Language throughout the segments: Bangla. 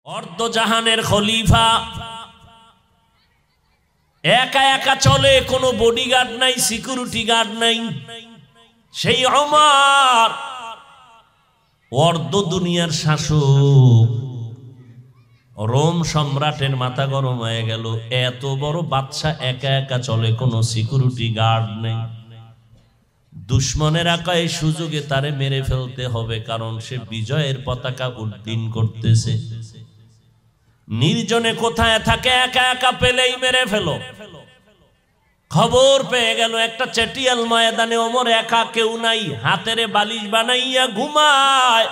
অর্ধজাহানের খলিফা একা একা চলে, কোনো বডিগার্ড নাই, সিকিউরিটি গার্ড নাই। সেই ওমর অর্ধ দুনিয়ার শাসক, রোম সম্রাটের মাথা গরম হয়ে গেল। এত বড় বাদশা একা একা চলে, কোনো সিকিউরিটি গার্ড নেই। দুশ্মনের আঁকা এই সুযোগে তারে মেরে ফেলতে হবে, কারণ সে বিজয়ের পতাকা উড্ডীন করতেছে। নির্জনে কোথায় থাকে, একা একা পেলেই মেরে ফেলো। খবর পেয়ে গেল একটা চেটিয়াল ময়দানে ওমর একা, কেউ নাই, হাতেরে বালিশ বানাইয়া ঘুমায়।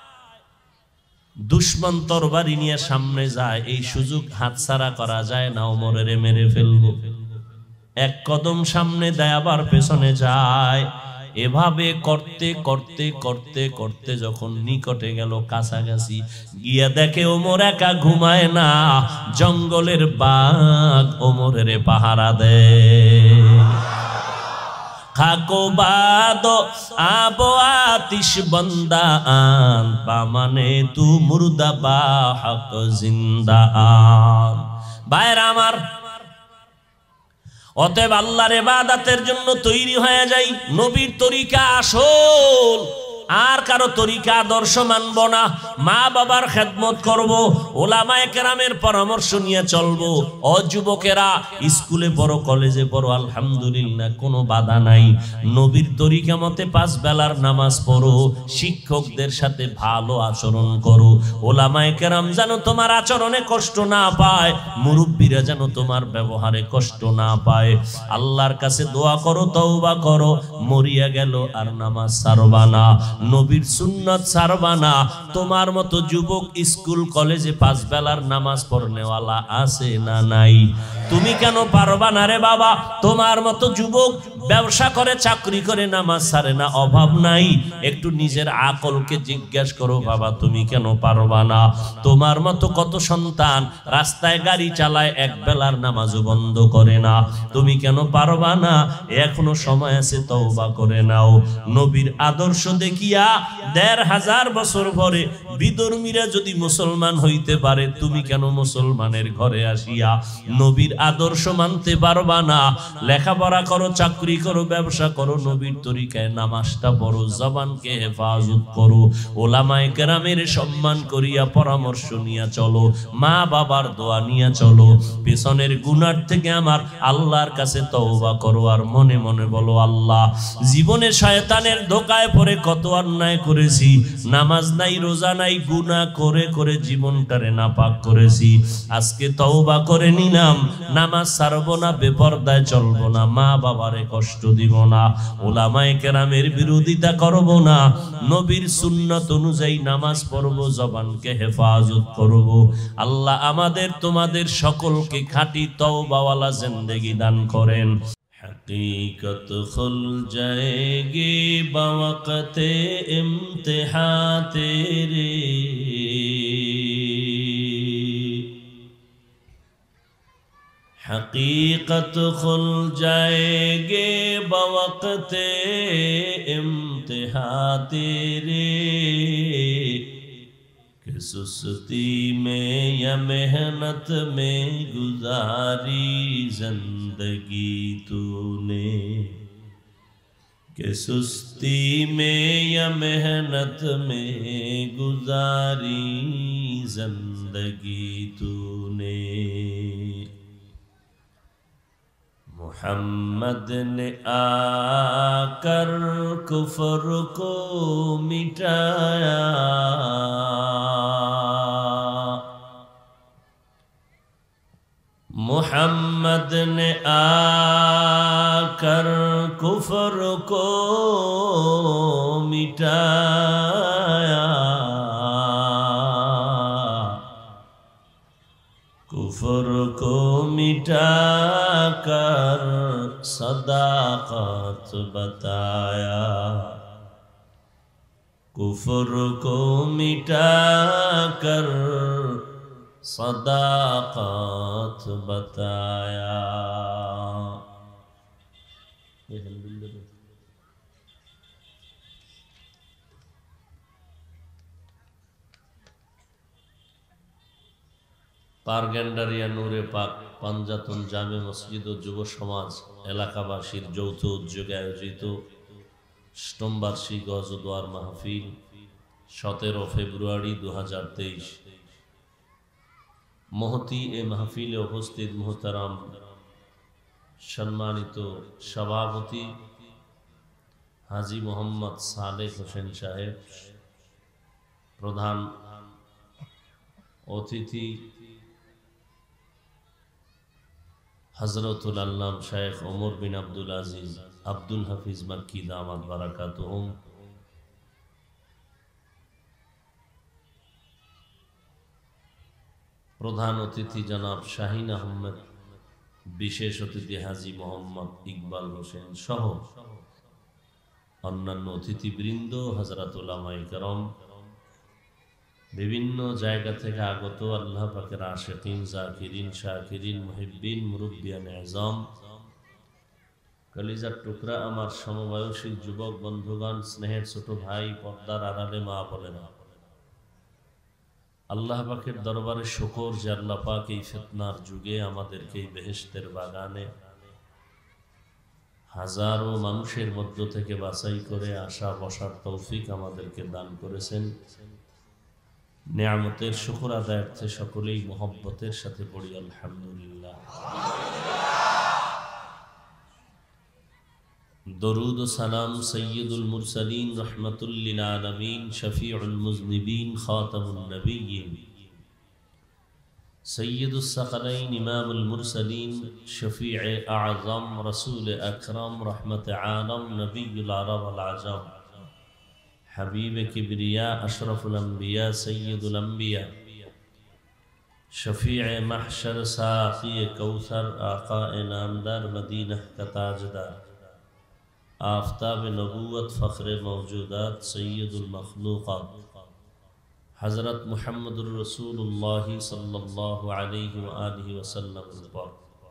দুশ্মন তরবারি নিয়ে সামনে যায়, এই সুযোগ হাতছাড়া করা যায় না, ওমরেরে মেরে ফেলবো। এক কদম সামনে দেয়, আবার পেছনে যায়। এভাবে করতে করতে করতে করতে যখন নিকটে গেল, কাছাকাছি গিয়া দেখে ওমর একা ঘুমায় না, জঙ্গলের বাঘ ওমরের পাহারা দেয়। খাকো বাদ আবো আতিশ বন্দা আন, বামানে তু মুর্দা বা হক জিন্দা আন। ভাইরা আমার, অতএব আল্লাহর ইবাদতের জন্য তৈরি হয়ে যাই। নবীর তরিকা আসল, আর কারো তরিকা আদর্শ মানব না। মা বাবার খেদমত করব, ওলামায়ে কেরামের পরামর্শ নিয়ে চলবো। ও যুবকেরা, স্কুলে পড়ো, কলেজে পড়ো, আলহামদুলিল্লাহ, কোনো বাধা নাই। নবীর তরিকা মতে 5 বেলার নামাজ পড়ো, শিক্ষকদের সাথে ভালো আচরণ করো। ওলামায়ে কেরাম যেন তোমার আচরণে কষ্ট না পায়, মুরব্বীরা যেন তোমার ব্যবহারে কষ্ট না পায়। আল্লাহর কাছে দোয়া করো, তওবা করো, মরিয়া গেল আর নামাজ ছাড়বা না, নবীর সুন্নাত ছাড়বা না। তোমার মতো যুবক স্কুল কলেজে 5 বেলার নামাজ পড়নেওয়ালা আছে না নাই? তুমি কেন পারবা না রে বাবা? তোমার মতো যুবক ব্যবসা করে, চাকরি করে, নামাজ ছাড়ে না, অভাব নাই। একটু নিজের আকলকে জিজ্ঞাসা করো, বাবা তুমি কেন পারবা না? তোমার মতো কত সন্তান রাস্তায় গাড়ি চালায়, 1 বেলার নামাজও বন্ধ করে না, তুমি কেন পারবা না? এখনো সময় আছে, তওবা করে নাও। নবীর আদর্শ দেখিয়া 1500 বছর পরে বিধর্মীরা যদি মুসলমান হইতে পারে, তুমি কেন মুসলমানের ঘরে আসিয়া নবীর আদর্শ মানতে পারবা না? লেখাপড়া করো, চাকরি করো, ব্যবসা করো, নবীর তরিকায় নামাজটা পড়ো, জবানকে হেফাজত করো, ওলামায়ে কেরামের সম্মান করিয়া পরামর্শ নিয়া চলো, মা বাবার দোয়া নিয়া চলো। পেছনের গুনাহ থেকে আমার আল্লাহর কাছে তওবা করো, আর মনে মনে বলো, আল্লাহ, জীবনে শয়তানের ধোকায় পড়ে কত অন্যায় করেছি, নামাজ নাই, রোজা নাই, গুনাহ করে করে জীবনটারে নাপাক করেছি। আজকে তওবা করে নিলাম, নামাজ ছাড়বো না, বেপরদায় চলবো না, মা বাবারে কষ্ট দিব না, ওলামায়ে কেরামের বিরোধিতা করব না, নবীর সুন্নাত অনুযায়ী নামাজ পড়বো, জবানকে হেফাজত করব। আল্লাহ আমাদের তোমাদের সকলকে খাঁটি তওবাওয়ালা জিন্দেগি দান করেন। हकीकत खुल जाएगी बवक़्ते इम्तिहां तेरे, हकीकत खुल जाएगी बवक़्ते इम्तिहां तेरे, कि सुस्ती में या मेहनत में गुजारी जिंदगी तूने, कि सुस्ती में या मेहनत में गुजारी जिंदगी तूने। मोहम्मद ने आकर कुफ्र को मिटाया, मोहम्मद ने आकर कुफ्र को मिटाया, कुफ्र को मिटाकर सदाकत बताया, कुफ्र को मिटाकर सदाकत बताया। পারগেন্ডারিয়া নূরে পাক পাঞ্জাতন জামে মসজিদ ও যুব সমাজ এলাকাবাসীর যৌথ উদ্যোগে আয়োজিত অষ্টমবার্ষিক হজ ও দোয়ার মাহফিল 17 ফেব্রুয়ারি 2023। মহতি এ মাহফিলে উপস্থিত মুহতারাম সম্মানিত সভাপতি হাজী মোহাম্মদ সালেহ হোসেন সাহেব, প্রধান অতিথি হযরতুল আল্লাম শায়েখ ওমর বিন আব্দুল আজিজ আব্দুল হাফিজ মাক্কি দামাত বারাকাতুহুম, প্রধান অতিথি জনাব শাহিন আহমেদ, বিশেষ অতিথি হাজী মোহাম্মদ ইকবাল হোসেন সহ অন্যান্য অতিথিবৃন্দ, হযরত উলামায়ে কেরাম, বিভিন্ন জায়গা থেকে আগত আল্লাহ পাকের আশিকিন, জাকিরিন, শাকিরিন, মুহিব্বিন, মুরব্বিয়ান আযম, কলিজার টুকরা আমার সমবয়সী যুবক বন্ধুগণ, স্নেহের ছোট ভাই, পর্দার আড়ালে মা বোনেরা, আল্লাহ পাকের দরবারে শুকর যে আল্লাহ পাক এই ফিতনার যুগে আমাদেরকে এই বেহেশতের বাগানে হাজারো মানুষের মধ্য থেকে বাছাই করে আসা বসার তৌফিক আমাদেরকে দান করেছেন। নেয়ামতের শুকর আদায়ার্থে সকলেই মুহাব্বতের সাথে পড়ি আলহামদুলিল্লাহ। দরুদ ও সালাম সৈয়দুল মুরসালিন রহমাতুল লিল আলামিন শফিউল মুজনিবিন খাতামুন নবিয়্যিন সৈয়দুস সাকলাইন ইমামুল মুরসালিন শফিয়ে আযম রাসূল আকরাম রহমতে আলম নবিয়ুল আরব ওয়াল আজম হাবিব কিবরিয়া আশরাফুল আম্বিয়া সৈয়দুল আম্বিয়া শফিয়ে মাহশর সাকি কৌসর আকা নামদার মদিনা কা তাজদার आफ़ताब नबूवत फ़ख्र मौजूदात सैयदुल मखलूक़ात हज़रत मुहम्मदुर रसूलुल्लाह सल्लल्लाहु अलैहि व आलिहि वसल्लम पर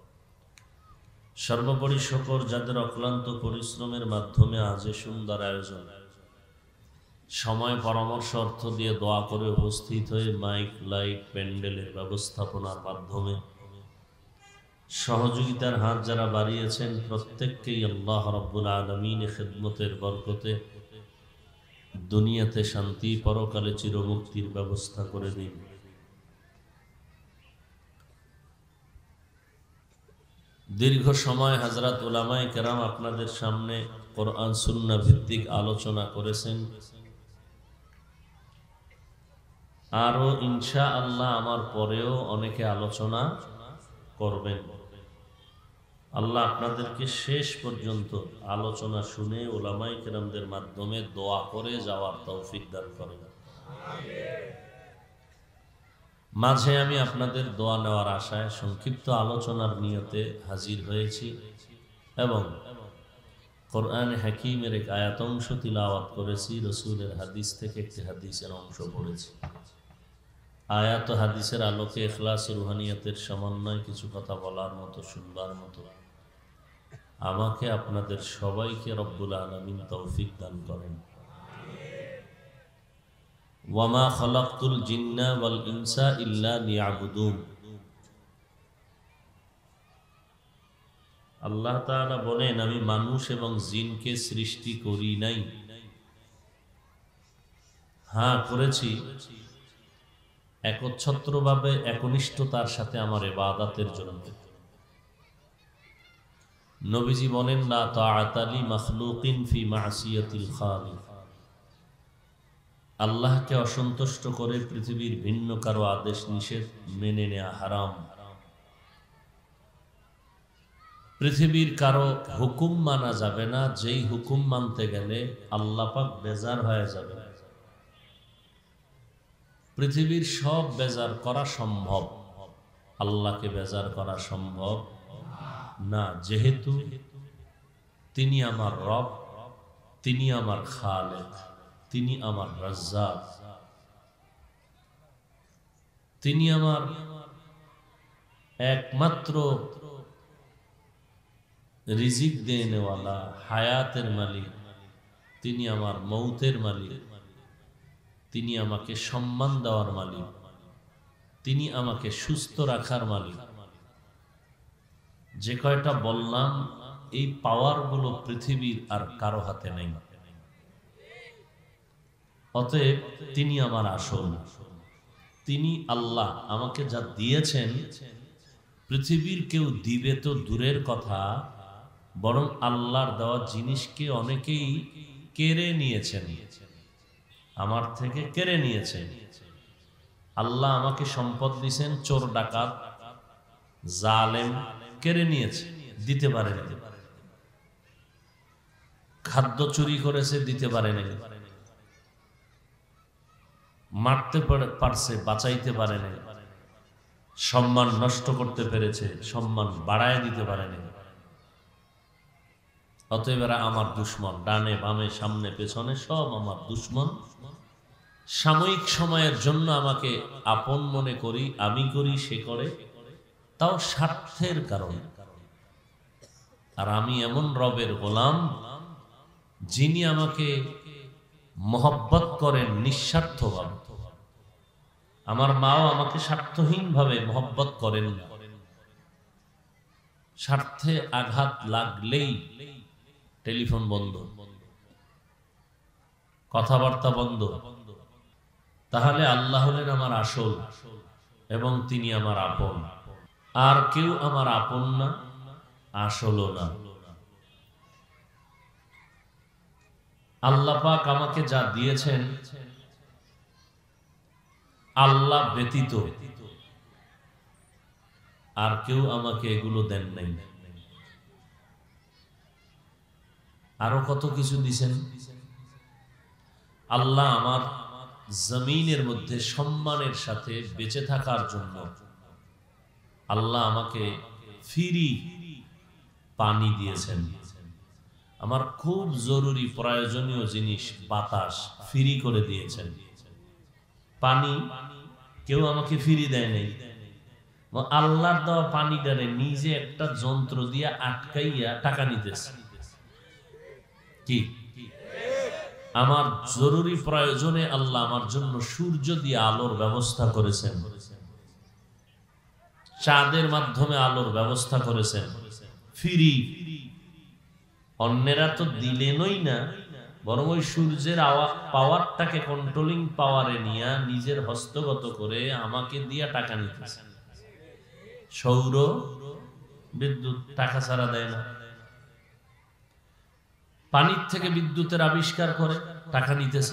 সর্বোপরি শুকর যাদের অক্লান্ত পরিশ্রমের মাধ্যমে আজ সুন্দর আয়োজন, সময় পরামর্শ অর্থ দিয়ে দোয়া করে উপস্থিত হয়ে মাইক লাইট প্যান্ডেলের ব্যবস্থাপনার মাধ্যমে সহযোগিতার হাত যারা বাড়িয়েছেন, প্রত্যেককেই আল্লাহ রাব্বুল আলামিন খিদমতের বরকতে দুনিয়াতে শান্তি, পরকালে চিরমুক্তির ব্যবস্থা করে দিন। দীর্ঘ সময় হযরত উলামায়ে কেরাম আপনাদের সামনে কোরআন সুন্নাহ ভিত্তিক আলোচনা করেছেন, আরো ইনশাআল্লাহ আমার পরেও অনেকে আলোচনা করবেন। আল্লাহ আপনাদেরকে শেষ পর্যন্ত আলোচনা শুনে উলামায়ে কেরামদের মাধ্যমে দোয়া করে যাওয়ার তৌফিক দান করেন। মাঝে আমি আপনাদের দোয়া নেওয়ার আশায় সংক্ষিপ্ত আলোচনার নিয়তে হাজির হয়েছি এবং কোরআনে হাকিমের এক আয়াত অংশ তিলাওয়াত করেছি, রসুলের হাদিস থেকে একটি হাদিসের অংশ পড়েছি। আয়াত হাদিসের আলোকে ইখলাস রুহানিয়াতের সমন্বয় কিছু কথা বলার মতো, শুনবার মতো আমাকে আপনাদের সবাইকে রব্বুল আলামিন তৌফিক দান করেন। ওয়ামা খালাকতুল জিন্না ওয়াল ইনসা ইল্লা লিয়াবুদুন। আল্লাহ তাআলা বলেন, আমি মানুষ এবং জিনকে সৃষ্টি করি নাই, হ্যাঁ করেছি একচ্ছত্রভাবে একনিষ্ঠতার সাথে আমার ইবাদতের জন্য। নবীজি বলেন, লা তাআতা লি মাখলুকিন ফি মাসিয়াতিল খালিক। আল্লাহকে অসন্তুষ্ট করে পৃথিবীর ভিন্ন কারো আদেশ নিষেধ মেনে নেওয়া হারাম। পৃথিবীর কারো হুকুম মানা যাবে না, যেই হুকুম মানতে গেলে আল্লাহ পাক বেজার হয়ে যাবে। পৃথিবীর সব বেজার করা সম্ভব, আল্লাহকে বেজার করা সম্ভব না, যেহেতু তিনি আমার রব, তিনি আমার খালেক, তিনি আমার রাজ্জাক, তিনি আমার একমাত্র রিজিক দেনেওয়ালা, হায়াতের মালিক, তিনি আমার মৌতের মালিক, তিনি আমাকে সম্মান দেওয়ার মালিক। তিনি আমাকে সুস্থ রাখার মালিক। যে কয়টা বললাম এই পাওয়ারগুলো পৃথিবীর আর কারো হাতে নেই। অতএব তিনি আমার আসল। তিনি আল্লাহ আমাকে যা দিয়েছেন পৃথিবীর কেউ দিবে তো দূরের কথা, বরং আল্লাহর দেওয়া জিনিসকে অনেকেই কেড়ে নিয়েছেন, আমার থেকে কেড়ে নিয়েছেন। আল্লাহ আমাকে সম্পদ দিয়েছেন, চোর ডাকাত জালেম কেড়ে নিয়েছে, দিতে পারে না। খাদ্য চুরি করেছে, দিতে পারে না। মারতে পারছে, বাঁচাইতে পারে না। সম্মান নষ্ট করতে পেরেছে, সম্মান বাড়ায় দিতে পারে না। অতএব এরা আমার দুশ্মন, ডানে বামে সামনে পেছনে সব আমার দুশ্মন। সাময়িক সময়ের জন্য আমাকে আপন মনে করি, আমি করি, সে করে, তাও স্বার্থের কারণে। আর আমি এমন রবের গোলাম যিনি আমাকে মহব্বত করেন নিঃস্বার্থভাবে। আমার মাও আমাকে স্বার্থহীনভাবে মহব্বত করেন না। স্বার্থে আঘাত লাগলেই টেলিফোন বন্ধ, কথাবার্তা বন্ধ। তাহলে আল্লাহ হলেন আমার আসল এবং তিনি আমার আপন। আর কেউ আমার আপন না, আসলও না। আল্লাহ পাক আমাকে যা দিয়েছেন আল্লাহ ব্যতীত আর কেউ আমাকে এগুলো দেন নাই। আরো কত কিছু দিছেন। আল্লাহ আমার জমিনের মধ্যে সম্মানের সাথে বেঁচে থাকার জন্য আল্লাহ আমাকে ফ্রি পানি দিয়েছেন। আমার খুব জরুরি প্রয়োজনীয় জিনিস বাতাস ফ্রি করে দিয়েছেন। পানি কেউ আমাকে ফ্রি দেয় নাই। আল্লাহর দেওয়া পানিটারে নিজে একটা যন্ত্র দিয়ে আটকাইয়া টাকা নিতেছে। কি আমার জরুরি প্রয়োজনে আল্লাহ আমার জন্য সূর্য দিয়ে আলোর ব্যবস্থা করেছেন, চাঁদের মাধ্যমে আলোর ব্যবস্থা করেছেন ফ্রি। অন্যেরা তো দিলেনই না, বরং ওই সূর্যের পাওয়ারটাকে কন্ট্রোলিং পাওয়ারে নিয়ে নিজের হস্তগত করে আমাকে দিয়ে টাকা নিতেছে। সৌর বিদ্যুৎ টাকা ছাড়া দেয় না। পানির থেকে বিদ্যুতের আবিষ্কার করে টাকা নিতেছে।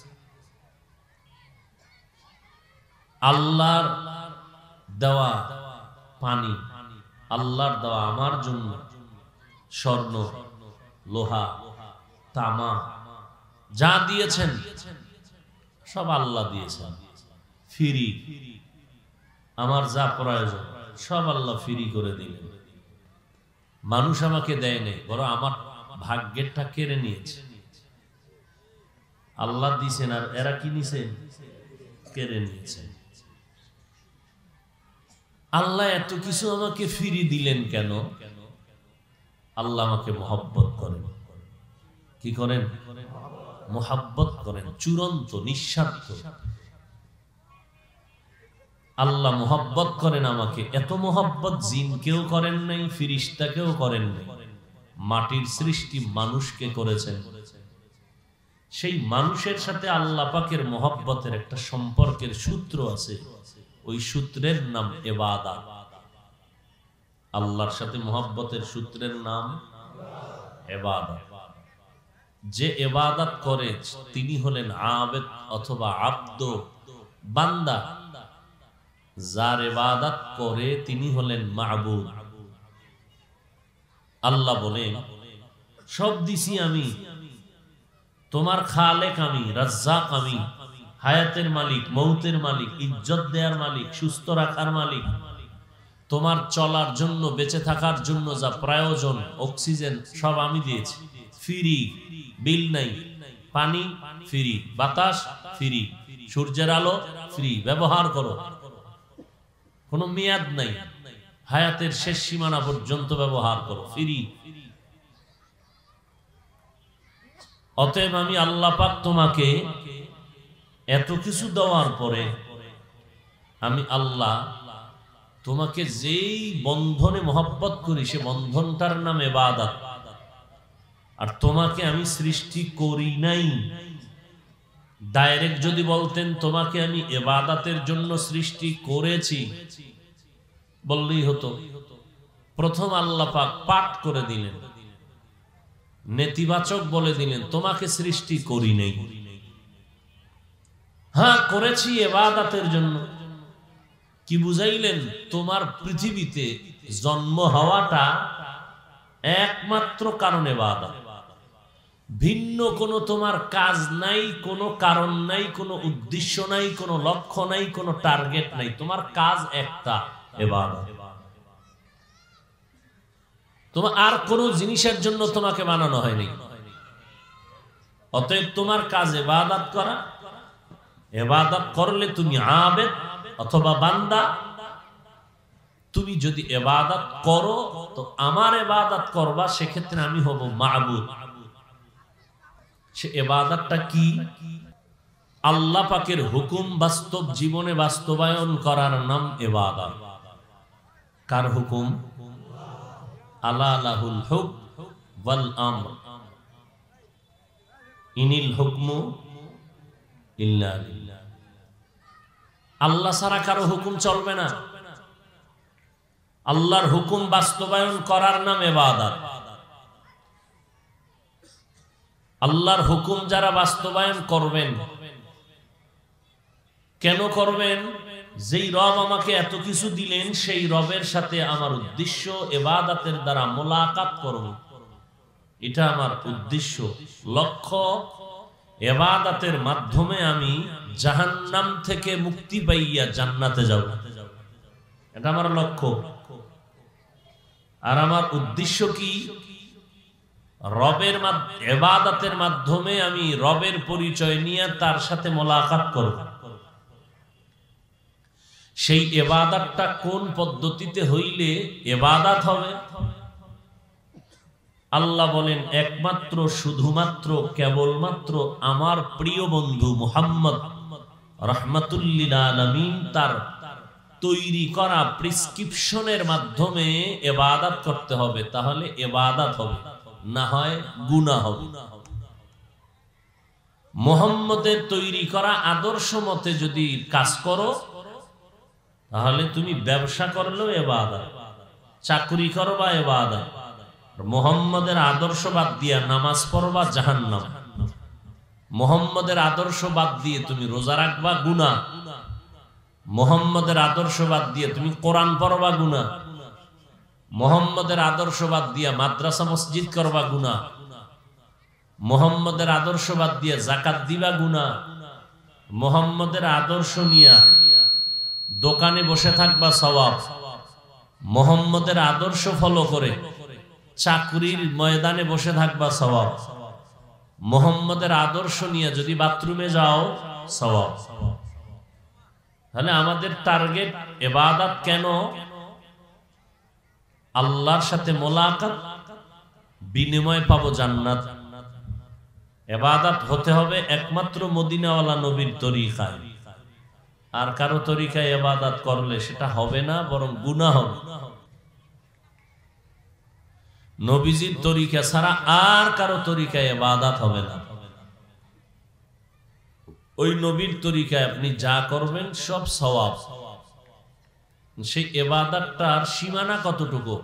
আল্লাহর দেওয়া পানি, আল্লাহর দেওয়া আমার জন্য স্বর্ণ, লোহা, তামা যা দিয়েছেন সব আল্লাহ দিয়েছেন ফ্রি। আমার যা প্রয়োজন সব আল্লাহ ফ্রি করে দিলেন। মানুষ আমাকে দেয় নাই, বরং আমার ভাগ্যেরটা কেড়ে নিয়েছে। আল্লাহ দিয়েছেন আর এরা কি নিছেন? কেড়ে নিয়েছেন। আল্লাহ এত কিছু আমাকে ফ্রি দিলেন কেন? আল্লাহ আমাকে মহব্বত করেন। কি করেন? মহব্বত করেন, চূড়ান্ত নিঃস্বার্থ। আল্লাহ মহব্বত করেন আমাকে। এত মহব্বত জিনকেও করেন নাই, ফিরিস্তাকেও করেন নাই। মাটির সৃষ্টি মানুষকে করেছেন। সেই মানুষের সাথে আল্লাহ পাকের মহব্বতের একটা সম্পর্কের সূত্র আছে। ওই সূত্রের নাম ইবাদত। আল্লাহর সাথে মহব্বতের সূত্রের নাম ইবাদত। যে ইবাদত করে তিনি হলেন আবেদ অথবা আব্দ, বান্দা। যার ইবাদত করে তিনি হলেন মাবুদ। আল্লাহ বলেন, সব দিছি আমি, তোমার খালেক আমি, রাজ্জাক আমি, হায়াতের মালিক, মৌতের মালিক, ইজ্জত দেওয়ার মালিক, সুস্থ রাখার মালিক। তোমার চলার জন্য, বেঁচে থাকার জন্য যা প্রয়োজন, অক্সিজেন সব আমি দিয়েছি ফ্রি, বিল নাই। পানি ফ্রি, বাতাস ফ্রি, সূর্যের আলো ফ্রি, ব্যবহার করো, কোনো মেয়াদ নাই। হায়াতের শেষ সীমানা পর্যন্ত ব্যবহার করো, ফ্রি। অতএব আমি আল্লাহ পাক তোমাকে এত কিছু দেওয়ার পরে আমি আল্লাহ তোমাকে যেই বন্ধনে মহব্বত করি সে বন্ধনটার নাম ইবাদত, আর তোমাকে আমি সৃষ্টি করি নাই। ডাইরেক্ট যদি বলতেন তোমাকে আমি ইবাদতের জন্য সৃষ্টি করেছি বললেই হতো। প্রথম আল্লাহ পাক পাঠ করে দিলেন, নেতিবাচক বলে দিলেন তোমাকে সৃষ্টি করি নাই। হ্যাঁ করেছি ইবাদতের জন্য। কি বুঝাইলেন? তোমার পৃথিবীতে জন্ম হওয়াটা একমাত্র কারণ ইবাদত। ভিন্ন কোনো তোমার কাজ নাই, কোনো কারণ নাই, কোনো উদ্দেশ্য নাই, কোনো লক্ষ্য নাই, কোনো টার্গেট নাই। তোমার কাজ একটা, ইবাদত। তোমার আর কোনো জিনিসের জন্য তোমাকে বানানো হয়নি। অতএব তোমার কাজ ইবাদত করা। ইবাদত করলে তুমি আবেদ অথবা বান্দা। তুমি যদি ইবাদত করো তো আমার ইবাদত করবা, সেক্ষেত্রে আমি হব মাবুদ। সে ইবাদতটা কি? আল্লাহ পাকের হুকুম বাস্তব জীবনে বাস্তবায়ন করার নাম ইবাদত। কার হুকুম? আলা লাহুল হুকম ওয়াল আমর ইনিল হুকমু ইল্লা লিল্লাহ। আল্লাহ ছাড়া কারো হুকুম চলবে না। আল্লাহর হুকুম বাস্তবায়ন করার নাম ইবাদত। আল্লাহর হুকুম যারা বাস্তবায়ন করবেন, কেন করবেন? যেই রব আমাকে এত কিছু দিলেন সেই রবের সাথে আমার উদ্দেশ্য ইবাদতের দ্বারা মোলাকাত করব, এটা আমার উদ্দেশ্য, লক্ষ্য। ইবাদতের মাধ্যমে আমি জাহান্নাম থেকে মুক্তি পাইয়া জান্নাতে যাব, এটা আমার লক্ষ্য। আর আমার উদ্দেশ্য কি? রবের ইবাদতের মাধ্যমে আমি রবের পরিচয় নিয়ে তার সাথে মোলাকাত করব। সেই ইবাদতটা কোন পদ্ধতিতে হইলে ইবাদত হবে? আল্লাহ বলেন একমাত্র শুধুমাত্র কেবলমাত্র আমার প্রিয় বন্ধু মুহাম্মদ রাহমাতুল লিল আলামিন তার তৈরি করা প্রেসক্রিপশনের মাধ্যমে ইবাদত করতে হবে, তাহলে ইবাদত হবে, না হয় গুনাহ হবে। মুহাম্মদের তৈরি করা আদর্শ মতে যদি কাজ করো তাহলে তুমি ব্যবসা করলেও ইবাদত, চাকরি করবা ইবাদত। মুহাম্মদের আদর্শ বাদ দিয়া নামাজ পড়বা জাহান্নাম। মুহাম্মদের আদর্শ বাদ দিয়ে তুমি রোজা রাখবা গুনাহ। মুহাম্মদের আদর্শ বাদ দিয়ে তুমি কোরআন পড়বা গুনাহ। মুহাম্মদের আদর্শ বাদ দিয়া মাদ্রাসা মসজিদ করবা গুনাহ। মুহাম্মদের আদর্শ বাদ দিয়ে যাকাত দিবা গুনাহ। মুহাম্মদের আদর্শ নিয়া দোকানে বসে থাকবা সওয়াব। মুহাম্মদের আদর্শ ফলো করে চাকরির ময়দানে বসে থাকবা সওয়াব। মুহাম্মদের আদর্শ নিয়ে যদি বাথরুমে যাও সওয়াব। তাহলে আমাদের টার্গেট ইবাদত কেন? আল্লাহর সাথে মোলাকাত, বিনিময় পাবো জান্নাত। ইবাদত হতে হবে একমাত্র মদিনাওয়ালা নবীর তরিকায়। আর কারো তরিকায় ইবাদত করলে সেটা হবে না, বরং গুনাহ হবে। নবীজির তরিকা ছাড়া আর কারো তরিকায় ইবাদত হবে না। ওই নবীর তরিকায় আপনি যা করবেন সব সওয়াব। সেই ইবাদতটার সীমানা কতটুকু?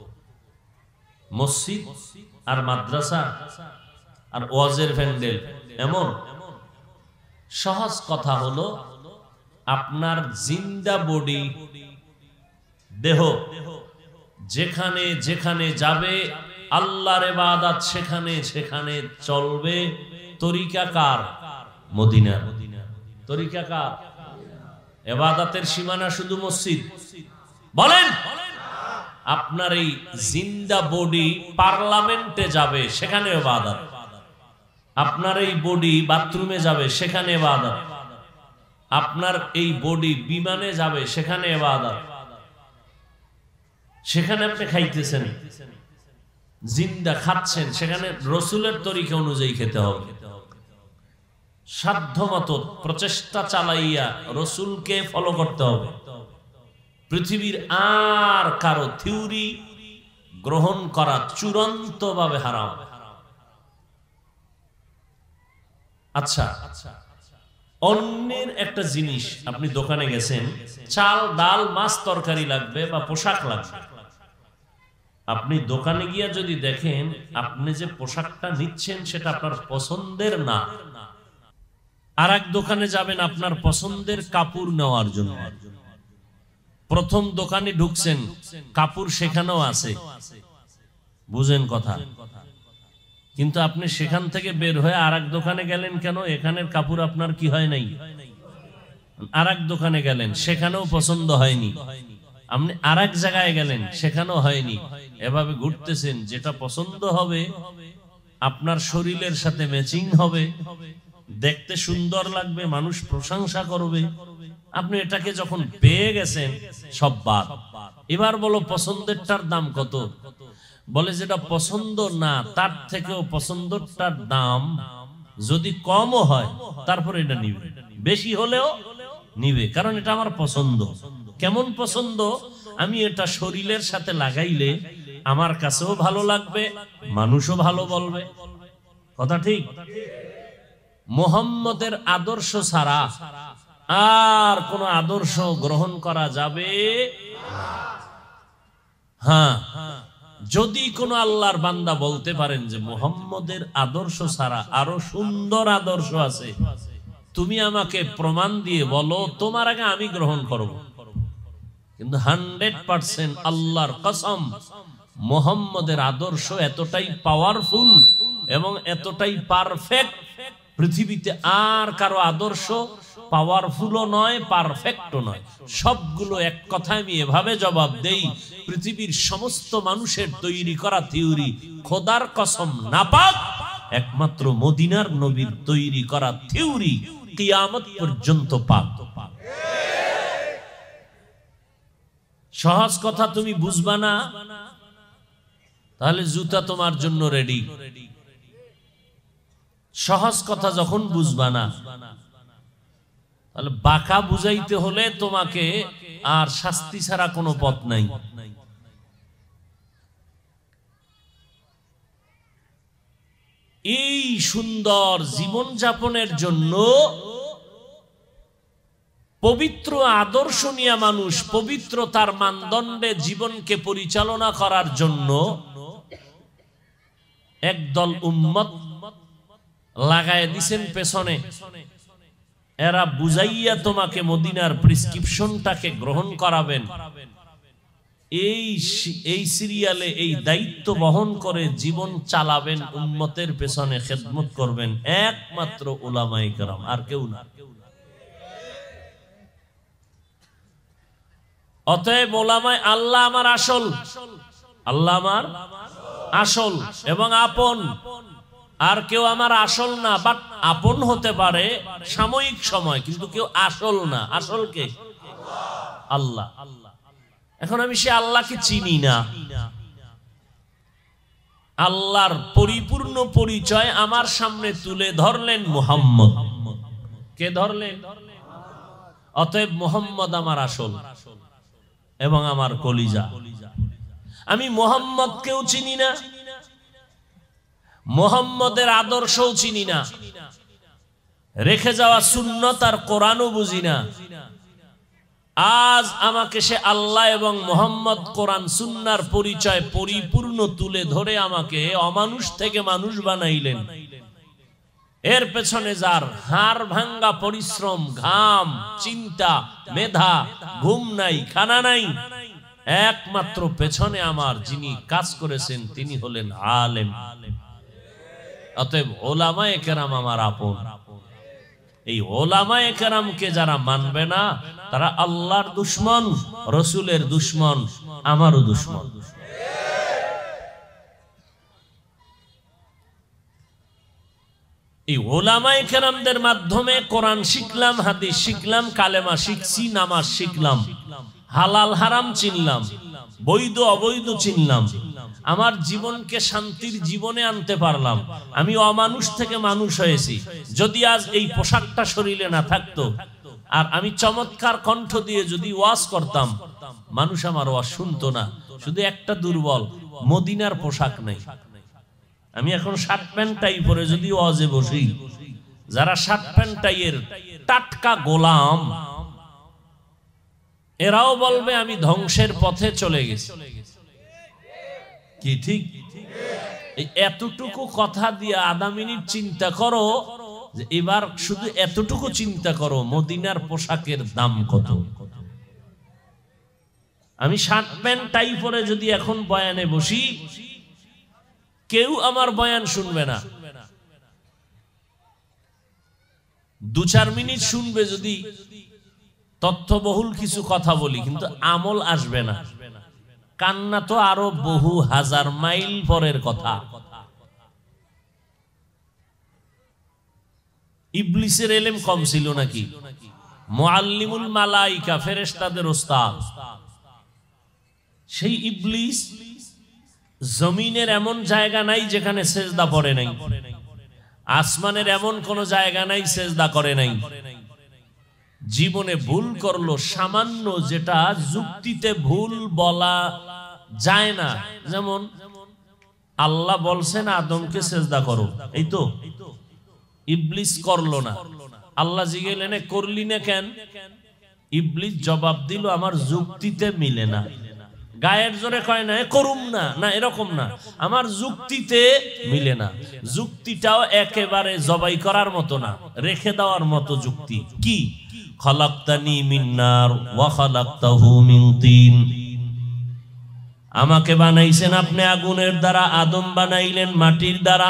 মসজিদ আর মাদ্রাসা আর ওয়াজের প্যান্ডেল এমন? সহজ কথা হলো আপনার জিন্দা বডি, দেহ যেখানে যেখানে যাবে আল্লাহর ইবাদত সেখানে সেখানে চলবে। তরিকা কার? মদিনা। তরিকা কার? ইবাদতের সীমানা শুধু মসজিদ? বলেন। আপনার এই জিন্দা বডি পার্লামেন্টে যাবে, সেখানে ইবাদত। আপনার এই বডি বাথরুমে যাবে, সেখানে ইবাদত। আপনার এই বডি বিমানে যাবে, সেখানে ইবাদত। সেখানে আপনি খাইতেছেন, জিন্দা খাচ্ছেন, সেখানে রসুলের তরিকা অনুযায়ী খেতে হবে। সাধ্যমতো প্রচেষ্টা চালাইয়া রসুলকে ফলো করতে হবে। পৃথিবীর আর কারো থিওরি গ্রহণ করা চূড়ান্তভাবে হারাম। আচ্ছা, অন্যের একটা জিনিস, আপনি দোকানে গেছেন, চাল ডাল মাছ তরকারি লাগবে বা পোশাক লাগবে, আপনি দোকানে গিয়ে যদি দেখেন আপনি যে পোশাকটা নিচ্ছেন সেটা আপনার পছন্দের না, আর এক দোকানে যাবেন আপনার পছন্দের কাপড় নেওয়ার জন্য, প্রথম দোকানে ঢুকছেন কাপড় সেখানেও আছে, বুঝেন কথা, কিন্তু আপনি সেখান থেকে বের হয়ে আর এক দোকানে গেলেন কেন? এখানের কাপড় আপনার কি হয় নাই? আর এক দোকানে গেলেন, সেখানেও পছন্দ হয়নি, আপনি আর এক জায়গায় গেলেন, সেখানেও হয়নি। এভাবে ঘুরতেছেন, যেটা পছন্দ হবে আপনার শরীরের সাথে ম্যাচিং হবে, দেখতে সুন্দর লাগবে, মানুষ প্রশংসা করবে, আপনি এটাকে যখন পেয়ে গেছেন সব বাদ। এবার বলো পছন্দেরটার দাম কত? বলে যেটা পছন্দ না তার থেকেও পছন্দটার দাম যদি কমও হয় তারপরে এটা নিবে, বেশি হলেও নিবে, কারণ এটা আমার পছন্দ। কেমন পছন্দ? আমি এটা শরীরের সাথে লাগাইলে আমার কাছেও ভালো লাগবে, মানুষও ভালো বলবে, কথা ঠিক? মুহাম্মদের আদর্শ ছাড়া আর কোন আদর্শ গ্রহণ করা যাবে? হ্যাঁ, যদি কোন আল্লাহর বান্দা বলতে পারেন যে মুহাম্মদের আদর্শ ছাড়া আরো সুন্দর আদর্শ আছে, তুমি আমাকে প্রমাণ দিয়ে বলো, তোমার আগে আমি গ্রহণ করব। কিন্তু 100% আল্লাহর কসম, মুহাম্মদের আদর্শ এতটাই পাওয়ারফুল এবং এতটাই পারফেক্ট, পৃথিবীতে আর কারো আদর্শ পাওয়ারফুলও নয়, পারফেক্টও নয়। সবগুলো এক কথায় আমি এভাবে জবাব দেই, পৃথিবীর সমস্ত মানুষের তৈরি করা থিওরি খোদার কসম নাপাক, একমাত্র মদিনার নবীর তৈরি করা থিওরি কিয়ামত পর্যন্ত পাক। সহজ কথা তুমি বুঝবা না, তাহলে জুতা তোমার জন্য রেডি। সহজ কথা যখন বুঝবা না, তাহলে বাঁকা বুঝাইতে হলে তোমাকে আর শাস্তি ছাড়া কোনো পথ নাই। এই সুন্দর জীবন যাপনের জন্য পবিত্র আদর্শ নিয়ে মানুষ পবিত্রতার মানদণ্ডে জীবনকে পরিচালনা করার জন্য একদল উম্মত লাগায় দিছেন পেছনে। এরা বুঝাইয়া তোমাকে মদিনার প্রেসক্রিপশনটাকে গ্রহণ করাবেন। এই সিরিয়ালে এই দায়িত্ব বহন করে জীবন চালাবেন, উম্মতের পেছনে খেদমত করবেন একমাত্র উলামায়ে কেরাম, আর কেউ না। অতএব উলামায়ে আল্লাহ আমার আসল, আল্লাহ আমার আসল এবং আপন, আর কেউ আমার আসল না, বাট আপন হতে পারে সাময়িক সময়, কিন্তু কেউ আসল না। আসল কে? আল্লাহ। এখন আমি সে আল্লাহকে চিনি না। আল্লাহর পরিপূর্ণ পরিচয় আমার সামনে তুলে ধরলেন মুহাম্মদ। কে ধরলেন? অতএব মুহাম্মদ আমার আসল এবং আমার কলিজা। আমি মুহাম্মদকেও চিনি না, মুহাম্মদের আদর্শও চিনি না, রেখে যাওয়া সুন্নত আর কোরআনও বুঝি না। আজ আমাকে সে আল্লাহ এবং মুহাম্মদ কোরআন সুন্নাহর পরিচয় পরিপূর্ণ তুলে ধরে আমাকে অমানুষ থেকে মানুষ বানাইলেন। এর পেছনে যার হাড় ভাঙ্গা পরিশ্রম, ঘাম, চিন্তা, মেধা, ঘুম নাই, খানা নাই, একমাত্র পেছনে আমার যিনি কাজ করেছেন তিনি হলেন আলেম। অতএব উলামায়ে কেরাম আমার আপন। এই উলামায়ে কেরামকে যারা মানবে না তারা আল্লাহর দুশমন, রসুলের দুশমন, আমারও দুশমন। এই উলামায়ে কেরামদের মাধ্যমে কোরআন শিখলাম, হাদিস শিখলাম, কালেমা শিখছি, নামাজ শিখলাম, হালাল হারাম চিনলাম, বৈধ অবৈধ চিনলাম, আমার জীবনকে শান্তির জীবনে আনতে পারলাম। আমি অমানুষ থেকে মানুষ হয়েছি। যদি আজ এই পোশাকটা শরীরে না থাকতো আর আমি চমৎকার কণ্ঠ দিয়ে যদি ওয়াজ করতাম, মানুষ আমার ওয়াজ শুনতো না। শুধু একটা দুর্বল, মদিনার পোশাক নেই। আমি এখন শার্ট প্যান্ট টাই পরে যদি ওয়াজে বসি, যারা শার্ট প্যান্ট টাইয়ের টাটকা গোলাম, এরাও বলবে আমি ধ্বংসের পথে চলে গেছি। কি ঠিক? এতটুকু কথা দিয়ে আধা মিনিট চিন্তা করো যে এবার শুধু এতটুকু চিন্তা করো মদিনার পোশাকের দাম কত। আমি শার্ট প্যান্ট টাই পরে যদি এখন বয়ানে বসি, কেউ আমার বয়ান শুনবে না। 2-4 মিনিট শুনবে যদি তথ্যবহুল কিছু কথা বলি, কিন্তু আমল আসবে না। কান্না তো আরো বহু হাজার মাইল পরের কথা। ইবলিসের ইলম কম ছিল নাকি? মুআল্লিমুল মালাইকা, ফেরেশতাদের ওস্তাদ। সেই ইবলিস জমিনের এমন জায়গা নাই যেখানে সেজদা পড়ে নাই, আসমানের এমন কোন জায়গা নাই সেজদা করে নাই। জীবনে ভুল করলো সামান্য, যেটা যুক্তিতে ভুল বলা যায় না। যেমন আল্লাহ বলছেন আদমকে সেজদা করো, এই তো ইবলিস করলো না। আল্লাহ জিজ্ঞেলেন করলি না কেন? ইবলিস জবাব দিল আমার যুক্তিতে মিলে না। গায়ের জোরে কয় না করুম না, না এরকম না, আমার যুক্তিতে মিলে না। যুক্তিটাও একেবারে জবাই করার মতো না, রেখে দেওয়ার মতো যুক্তি। কি? খলাকতানি মিন নার ওয়া খলাকতাহু মিন তিন। আমাকে বানাইছেন আপনি আগুনের দ্বারা, আদম বানাইলেন মাটির দ্বারা।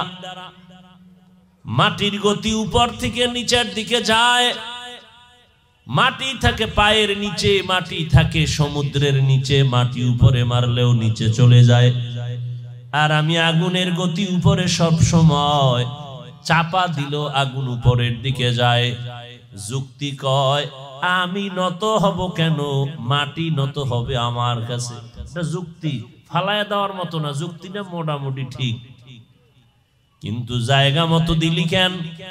মাটির গতি উপর থেকে নিচের দিকে যায়, মাটি থাকে পায়ের নিচে, মাটি থাকে সমুদ্রের নিচে, মাটি উপরে মারলেও নিচে চলে যায়। আর আমি আগুনের গতি উপরে সব সময়, চাপা দিল আগুন উপরের দিকে যায়। যুক্তি কয় আমি নত হব কেন, মাটি নত হবে আমার কাছে। এটা যুক্তি, ফালায়া দেওয়ার মতো না। যুক্তিটা মোটামুটি ঠিক, কিন্তু জায়গা মতো দিলি কেন?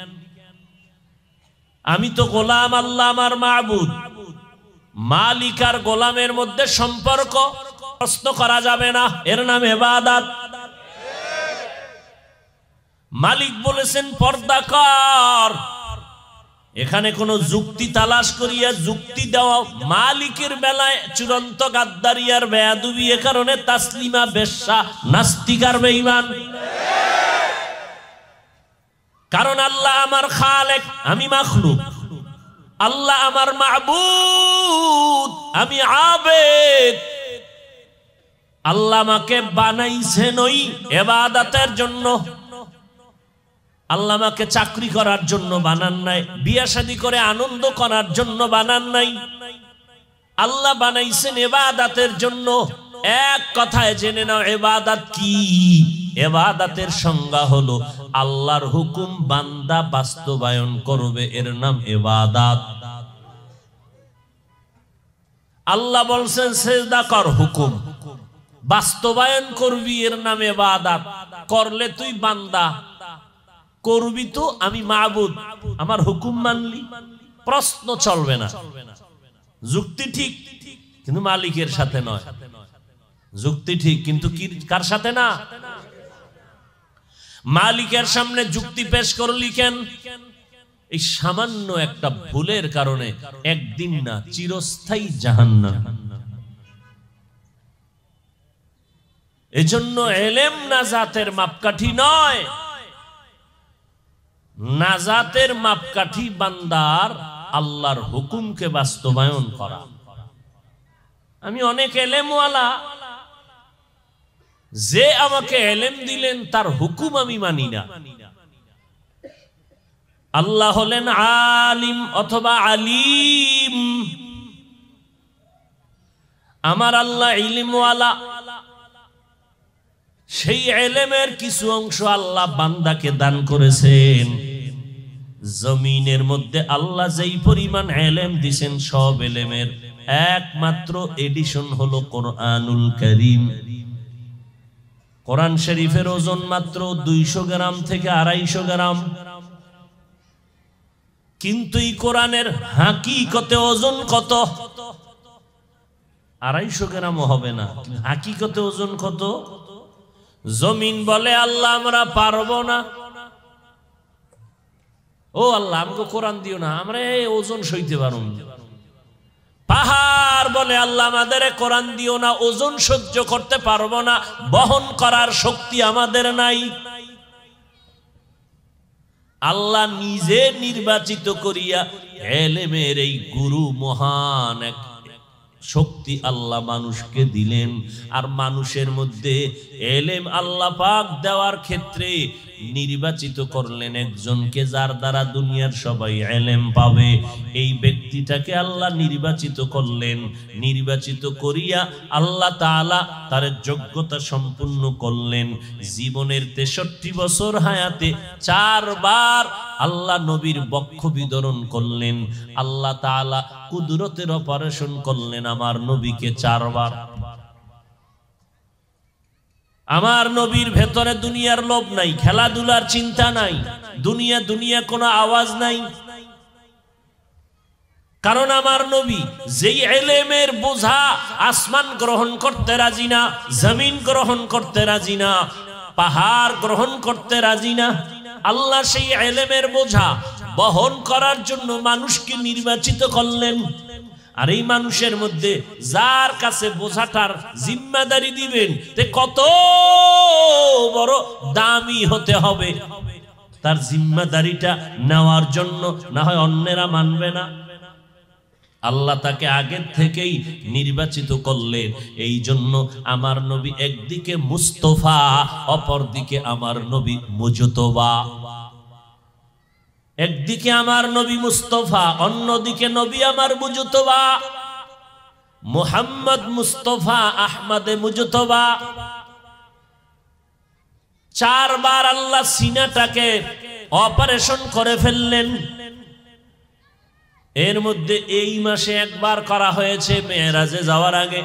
আমি তো গোলাম, আল্লাহ আমার মাবুদ। মালিক আর গোলামের মধ্যে সম্পর্ক প্রশ্ন করা যাবে না, এর নাম ইবাদত। মালিক বলেছেন পর্দা কর, এখানে কোন যুক্তি তালাশ করিয়া যুক্তি দেওয়া মালিকের বেলায় চূড়ান্ত গাদ্দারি আর বেয়াদবি। এ কারণে তাসলিমা বেশ্যা, নাস্তিক আর বেঈমান। কারণ আল্লাহ আমার খালেক, আমি মাখলুক। আল্লাহ আমার মাবুদ, আমি আবেদ। আল্লাহ আমাকে বানাইছেন ওই ইবাদতের জন্য। আল্লাহ আমাকে চাকরি করার জন্য বানান নাই, বিয়ে শাদী করে আনন্দ করার জন্য বানান নাই। আল্লাহ বানাইছেন ইবাদতের জন্য। এক কথায় জেনে নাও ইবাদত কি? ইবাদতের সংজ্ঞা হলো আল্লাহর হুকুম বান্দা বাস্তবায়ন করবে, এর নাম ইবাদত। আল্লাহ বলছেন সিজদা কর, হুকুম বাস্তবায়ন করবি, এর নাম ইবাদত। করলে তুই বান্দা, করবি তো আমি মাবুদ, আমার হুকুম মানলি, প্রশ্ন চলবে না। যুক্তি ঠিক, কিন্তু মালিকের সাথে নয়। যুক্তি ঠিক, কিন্তু কার সাথে না? মালিকের সামনে যুক্তি পেশ করলি কেন? এই সামান্য একটা ভুলের কারণে একদিন না চিরস্থায়ী জাহান্নাম। এজন্য ইলম নাজাতের মাপকাঠি নয়, নাজাতের মাপকাঠি বান্দার আল্লাহর হুকুমকে বাস্তবায়ন করা। আমি অনেক ইলমওয়ালা, যে আমাকে ইলম দিলেন তার হুকুম আমি মানি না। আল্লাহ হলেন আলিম অথবা আলিম, আমার আল্লাহ ইলমওয়ালা। সেই ইলমের কিছু অংশ আল্লাহ বান্দাকে দান করেছেন। জমিনের মধ্যে আল্লাহ যেই পরিমাণ ইলম দিয়েছেন, সব ইলমের একমাত্র এডিশন হলো কোরআনুল কারীম। কোরআন শরীফের ওজন মাত্র 200 গ্রাম থেকে 250 গ্রাম, কিন্তু এই কোরআনের হাকিকতে ওজন কত? 250 গ্রামও হবে না, হাকিকতে ওজন কত? জমিন বলে আল্লাহ আমরা পারবো না, ও আল্লাহ আমাকে কোরআন দিও না, আমরা ওজন সইতে পারব না। পাহাড় বলে আল্লাহ আমাদের কোরআন দিও না, ওজন সহ্য করতে পারবো না, বহন করার শক্তি আমাদের নাই। আল্লাহ নিজে নির্বাচিত করিয়া এলেমের এই গুরু মহান এক শক্তি আল্লাহ মানুষকে দিলেন। আর মানুষের মধ্যে এলেম আল্লাহ পাক দেওয়ার ক্ষেত্রে নির্বাচিত করলেন একজনকে, যার দ্বারা দুনিয়ার সবাই এলেম পাবে। এই ব্যক্তিটাকে আল্লাহ নির্বাচিত করলেন। নির্বাচিত করিয়া আল্লাহ তাআলা তার যোগ্যতা সম্পূর্ণ করলেন। জীবনের 63 বছর হায়াতে 4 বার আল্লাহ নবীর বক্ষ বিদরণ করলেন। আল্লাহ তাআলা কুদরতের অপারেশন করলেন আমার নবীকে 4 বার। আমার নবীর ভেতরে দুনিয়ার লোভ নাই, খেলাধুলার চিন্তা নাই, দুনিয়া দুনিয়া কোনো আওয়াজ নাই। কারণ আমার নবী যেই ইলমের বোঝা আসমান গ্রহণ করতে রাজি না, জমিন গ্রহণ করতে রাজি না, পাহাড় গ্রহণ করতে রাজি না, আল্লাহ সেই ইলমের বোঝা বহন করার জন্য মানুষকে নির্বাচিত করলেন। আর এই মানুষের মধ্যে যার কাছে বোঝাটার জিম্মাদারি দিবেন, তে কত বড় দামি হতে হবে তার জিম্মাদারিটা নেওয়ার জন্য, না হয় অন্যেরা মানবে না। আল্লাহ তাকে আগের থেকেই নির্বাচিত করলেন। এই জন্য আমার নবী একদিকে মুস্তফা, অপরদিকে আমার নবী মুজতবা। একদিকে আমার নবী মুস্তফা, অন্যদিকে নবী আমার মুজতবা। মুহাম্মদ মুস্তফা, আহমদে মুজতবা। 4 বার আল্লাহ সিনাটাকে অপারেশন করে ফেললেন। এর মধ্যে এই মাসে 1 বার করা হয়েছে মেরাজে যাওয়ার আগে।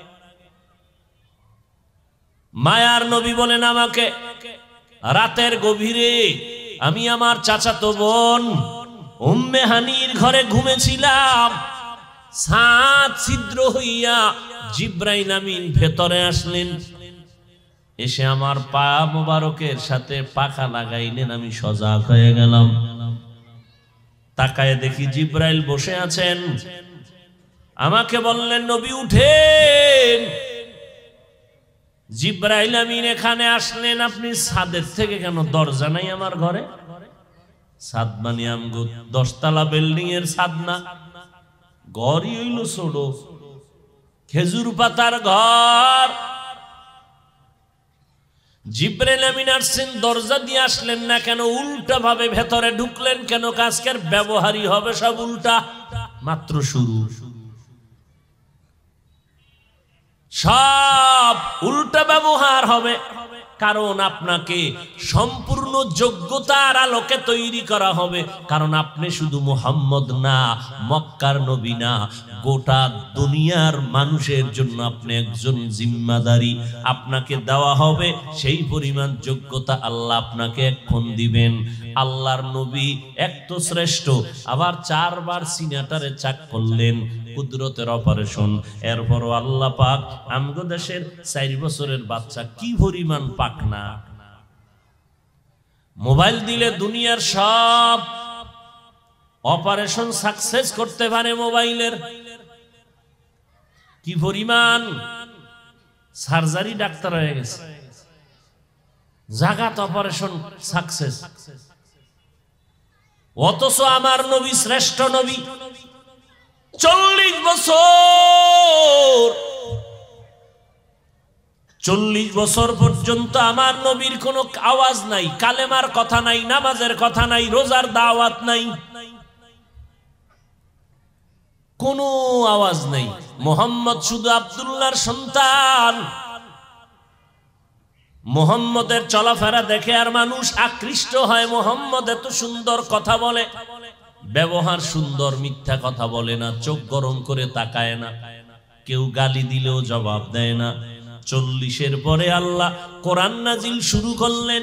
মায়ার নবী বলেন আমাকে, রাতের গভীরে আমি আমার চাচাতো বোন উম্মে হানির ঘরে ঘুমেছিলাম। ছাদ ছিদ্র হইয়া জিব্রাইল আমিন ভেতরে আসলেন। এসে আমার পা মোবারকের সাথে পাখা লাগাইলেন। আমি সজাগ হয়ে গেলাম। তাকায় দেখি জিব্রাইল বসে আছেন। আমাকে বললেন, নবী উঠেন। জিব্রাইল আমিন এখানে আসলেন, আপনি ছাদের থেকে কেন? দরজা নাই আমার ঘরে? ছাদ মানে আমগো 10 তলা বিল্ডিং এর ছাদ না, ঘরই হইল ছোট, খেজুর পাতার ঘর। জিব্রাইল আমিন আসছেন, দরজা দিয়ে আসলেন না কেন? উল্টা ভাবে ভেতরে ঢুকলেন কেন? আজকের ব্যবহারই হবে সব উল্টা, মাত্র শুরু, সব উল্টা ব্যবহার হবে। কারণ আপনাকে সম্পূর্ণ যোগ্যতার আলোকে তৈরি করা হবে। কারণ আপনি শুধু মুহাম্মদ না, মক্কার নবী না, গোটা দুনিয়ার মানুষের জন্য আপনি একজন জিম্মাদারি। আপনাকে দেওয়া হবে সেই পরিমাণ যোগ্যতা আল্লাহ আপনাকে এখন দিবেন। আল্লাহর নবী এক তো শ্রেষ্ঠ, আবার 4 বার সিনাটারে চাক করলেন, কুদরতের অপারেশন। এরপরও আল্লাহ পাক আমগো দেশের 4 বছরের বাচ্চা কি পরিমাণ পাক না, মোবাইল দিলে দুনিয়ার সব অপারেশন সাকসেস করতে পারে মোবাইলের। কি পরিমাণ সার্জারি ডাক্তার হয়ে গেছে, জাগাত অপারেশন সাকসেস। অথচ আমার নবী শ্রেষ্ঠ নবী, 40 বছর পর্যন্ত আমার নবীর কোনো আওয়াজ নাই, কালেমার কথা নাই, নামাজের কথা নাই, রোজার দাওয়াত নাই, কোনো আওয়াজ নাই। মুহাম্মদ শুধু আব্দুল্লাহর সন্তান। মুহাম্মদের চলাফেরা দেখে আর মানুষ আকৃষ্ট হয়। মুহাম্মদ এত সুন্দর কথা বলে, ব্যবহার সুন্দর, মিথ্যা কথা বলে না, চোখ গরম করে তাকায় না, কেউ গালি দিলেও জবাব দেয় না। 40-এর পরে আল্লাহ কোরআন নাজিল শুরু করলেন,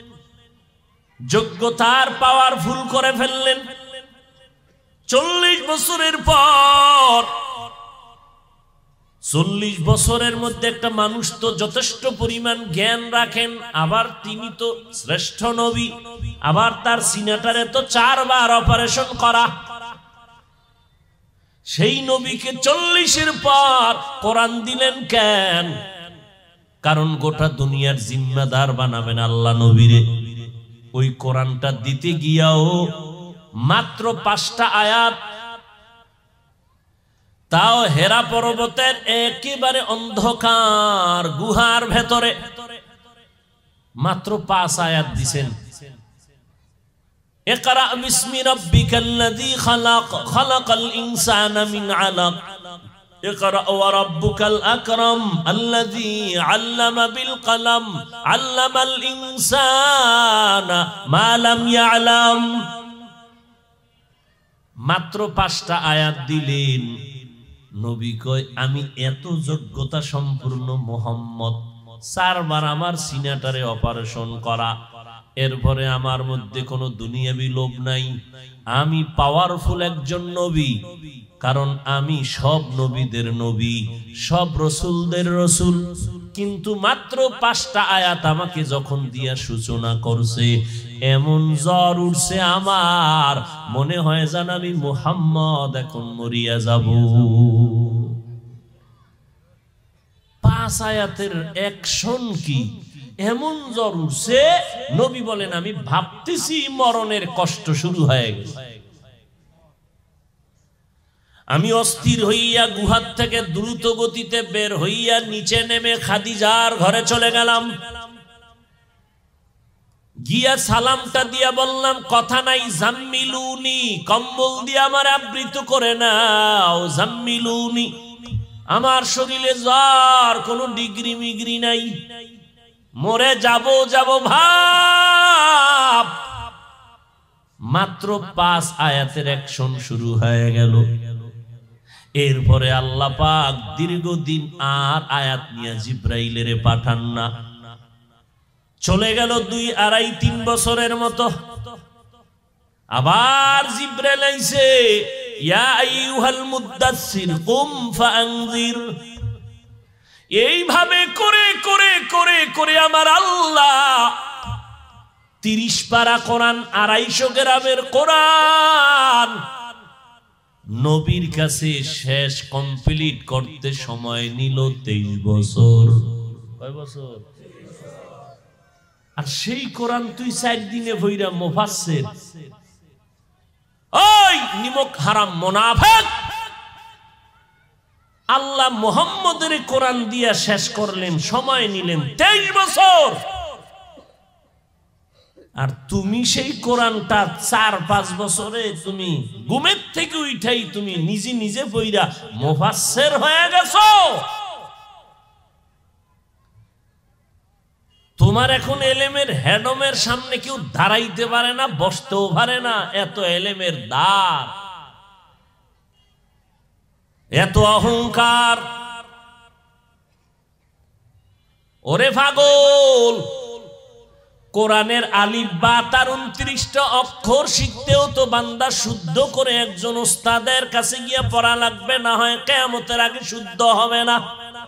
যোগ্যতার পাওয়ারফুল করে ফেললেন। 40 বছরের পর 40 বছরের মধ্যে একটা মানুষ তো যথেষ্ট পরিমাণ জ্ঞান রাখেন, আবার তিনি তো শ্রেষ্ঠ নবী, আবার তার সিনাটারে তো 4 বার অপারেশন করা। সেই নবীকে 40-এর পর কোরআন দিলেন কেন? কারণ গোটা দুনিয়ার জিম্মাদার বানাবেন আল্লাহ নবীরে। ওই কোরআনটা দিতে গিয়াও মাত্র 5টা আয়াত, তাও হেরা পর্বতের একেবারে অন্ধকার গুহার ভেতরে মাত্র 5 আয়াত দিছেন। ইকরা বিসমি রাব্বিকাল্লাযী খালাক, খালাকাল ইনসানা মিন আলাক, ইকরা ওয়া রাব্বুকাল আকরাম আল্লাযী আল্লামা বিল কলম, আল্লামাল ইনসানা মা লাম ইয়ালাম। মাত্র 5টা আয়াত দিলেন। নবী কয় আমি এত যোগ্যতা সম্পূর্ণ মুহাম্মদ, 4 বার আমার সিনাটারে অপারেশন করা, এরপরে আমার মধ্যে কোনো দুনিয়াবি লোভ নাই, আমি পাওয়ারফুল একজন নবী। কারণ আমি সব নবীদের নবী, সব রসুলদের রসুল। কিন্তু মাত্র 5টা আয়াত আমাকে যখন দিয়া সূচনা করছে, এমন জ্বর উঠছে আমার, মনে হয় যেন আমি মুহাম্মদ এখন মরিয়া যাব। 5 আয়াতের অ্যাকশন কি? এমন জ্বর উঠছে, নবী বলেন আমি ভাবতেছি মরণের কষ্ট শুরু হয়ে গেছে। আমি অস্থির হইয়া গুহার থেকে দ্রুত গতিতে বের হইয়া নিচে নেমে খাদিজার ঘরে চলে গেলাম। গিয়া সালামটা দিয়া বললাম, কথা নাই, জাম্মিলুনি, কম্বল দিয়ে আমার আবৃত করে নাও, জাম্মিলুনি। আমার শরীরে জ্বর, কোনো ডিগ্রি মিগ্রি নাই, মরে যাব যাব ভাব। মাত্র 5 আয়াতের অ্যাকশন শুরু হয়ে গেল। এরপরে আল্লাহ পাক দীর্ঘদিন আর আয়াত নিয়ে জিব্রাইলের পাঠান না। চলে গেল 2, 2.5, 3 বছরের মতো। আবার জিব্রাইল আইছে, ইয়া আইয়ুহাল মুদ্দাসসির কুম ফাআনজির। এইভাবে করে করে করে করে আমার আল্লাহ 30 পারা কোরআন, 250 গ্রামের কোরআন নবীর কাছে শেষ কমপ্লিট করতে সময় নিল 23 বছর। কয় বছর? আর সেই কোরআন তুই 4 দিনে বইরা মুফাসসির। ওই নিমক হারাম মুনাফিক, আল্লাহ মুহাম্মদের কোরআন দিয়া শেষ করলেন, সময় নিলেন 23 বছর। আর তুমি সেই কোরআনটা 4-5 বছরে তুমি ঘুমের থেকে উঠাই তুমি নিজে নিজে পড়া মুফাসসির হয়ে গেছো। তোমার এখন এলেমের হেডমের সামনে কেউ দাঁড়াইতে পারে না, বসতেও পারে না, এত এলেমের দার, এত অহংকার। ওরে পাগল, কোরআনের আলিফ বা তার 29টা অক্ষর শিখতেও তো বান্দা শুদ্ধ করে একজন ওস্তাদের কাছে গিয়া পড়া লাগবে, না হয় কিয়ামতের আগে শুদ্ধ হবে না।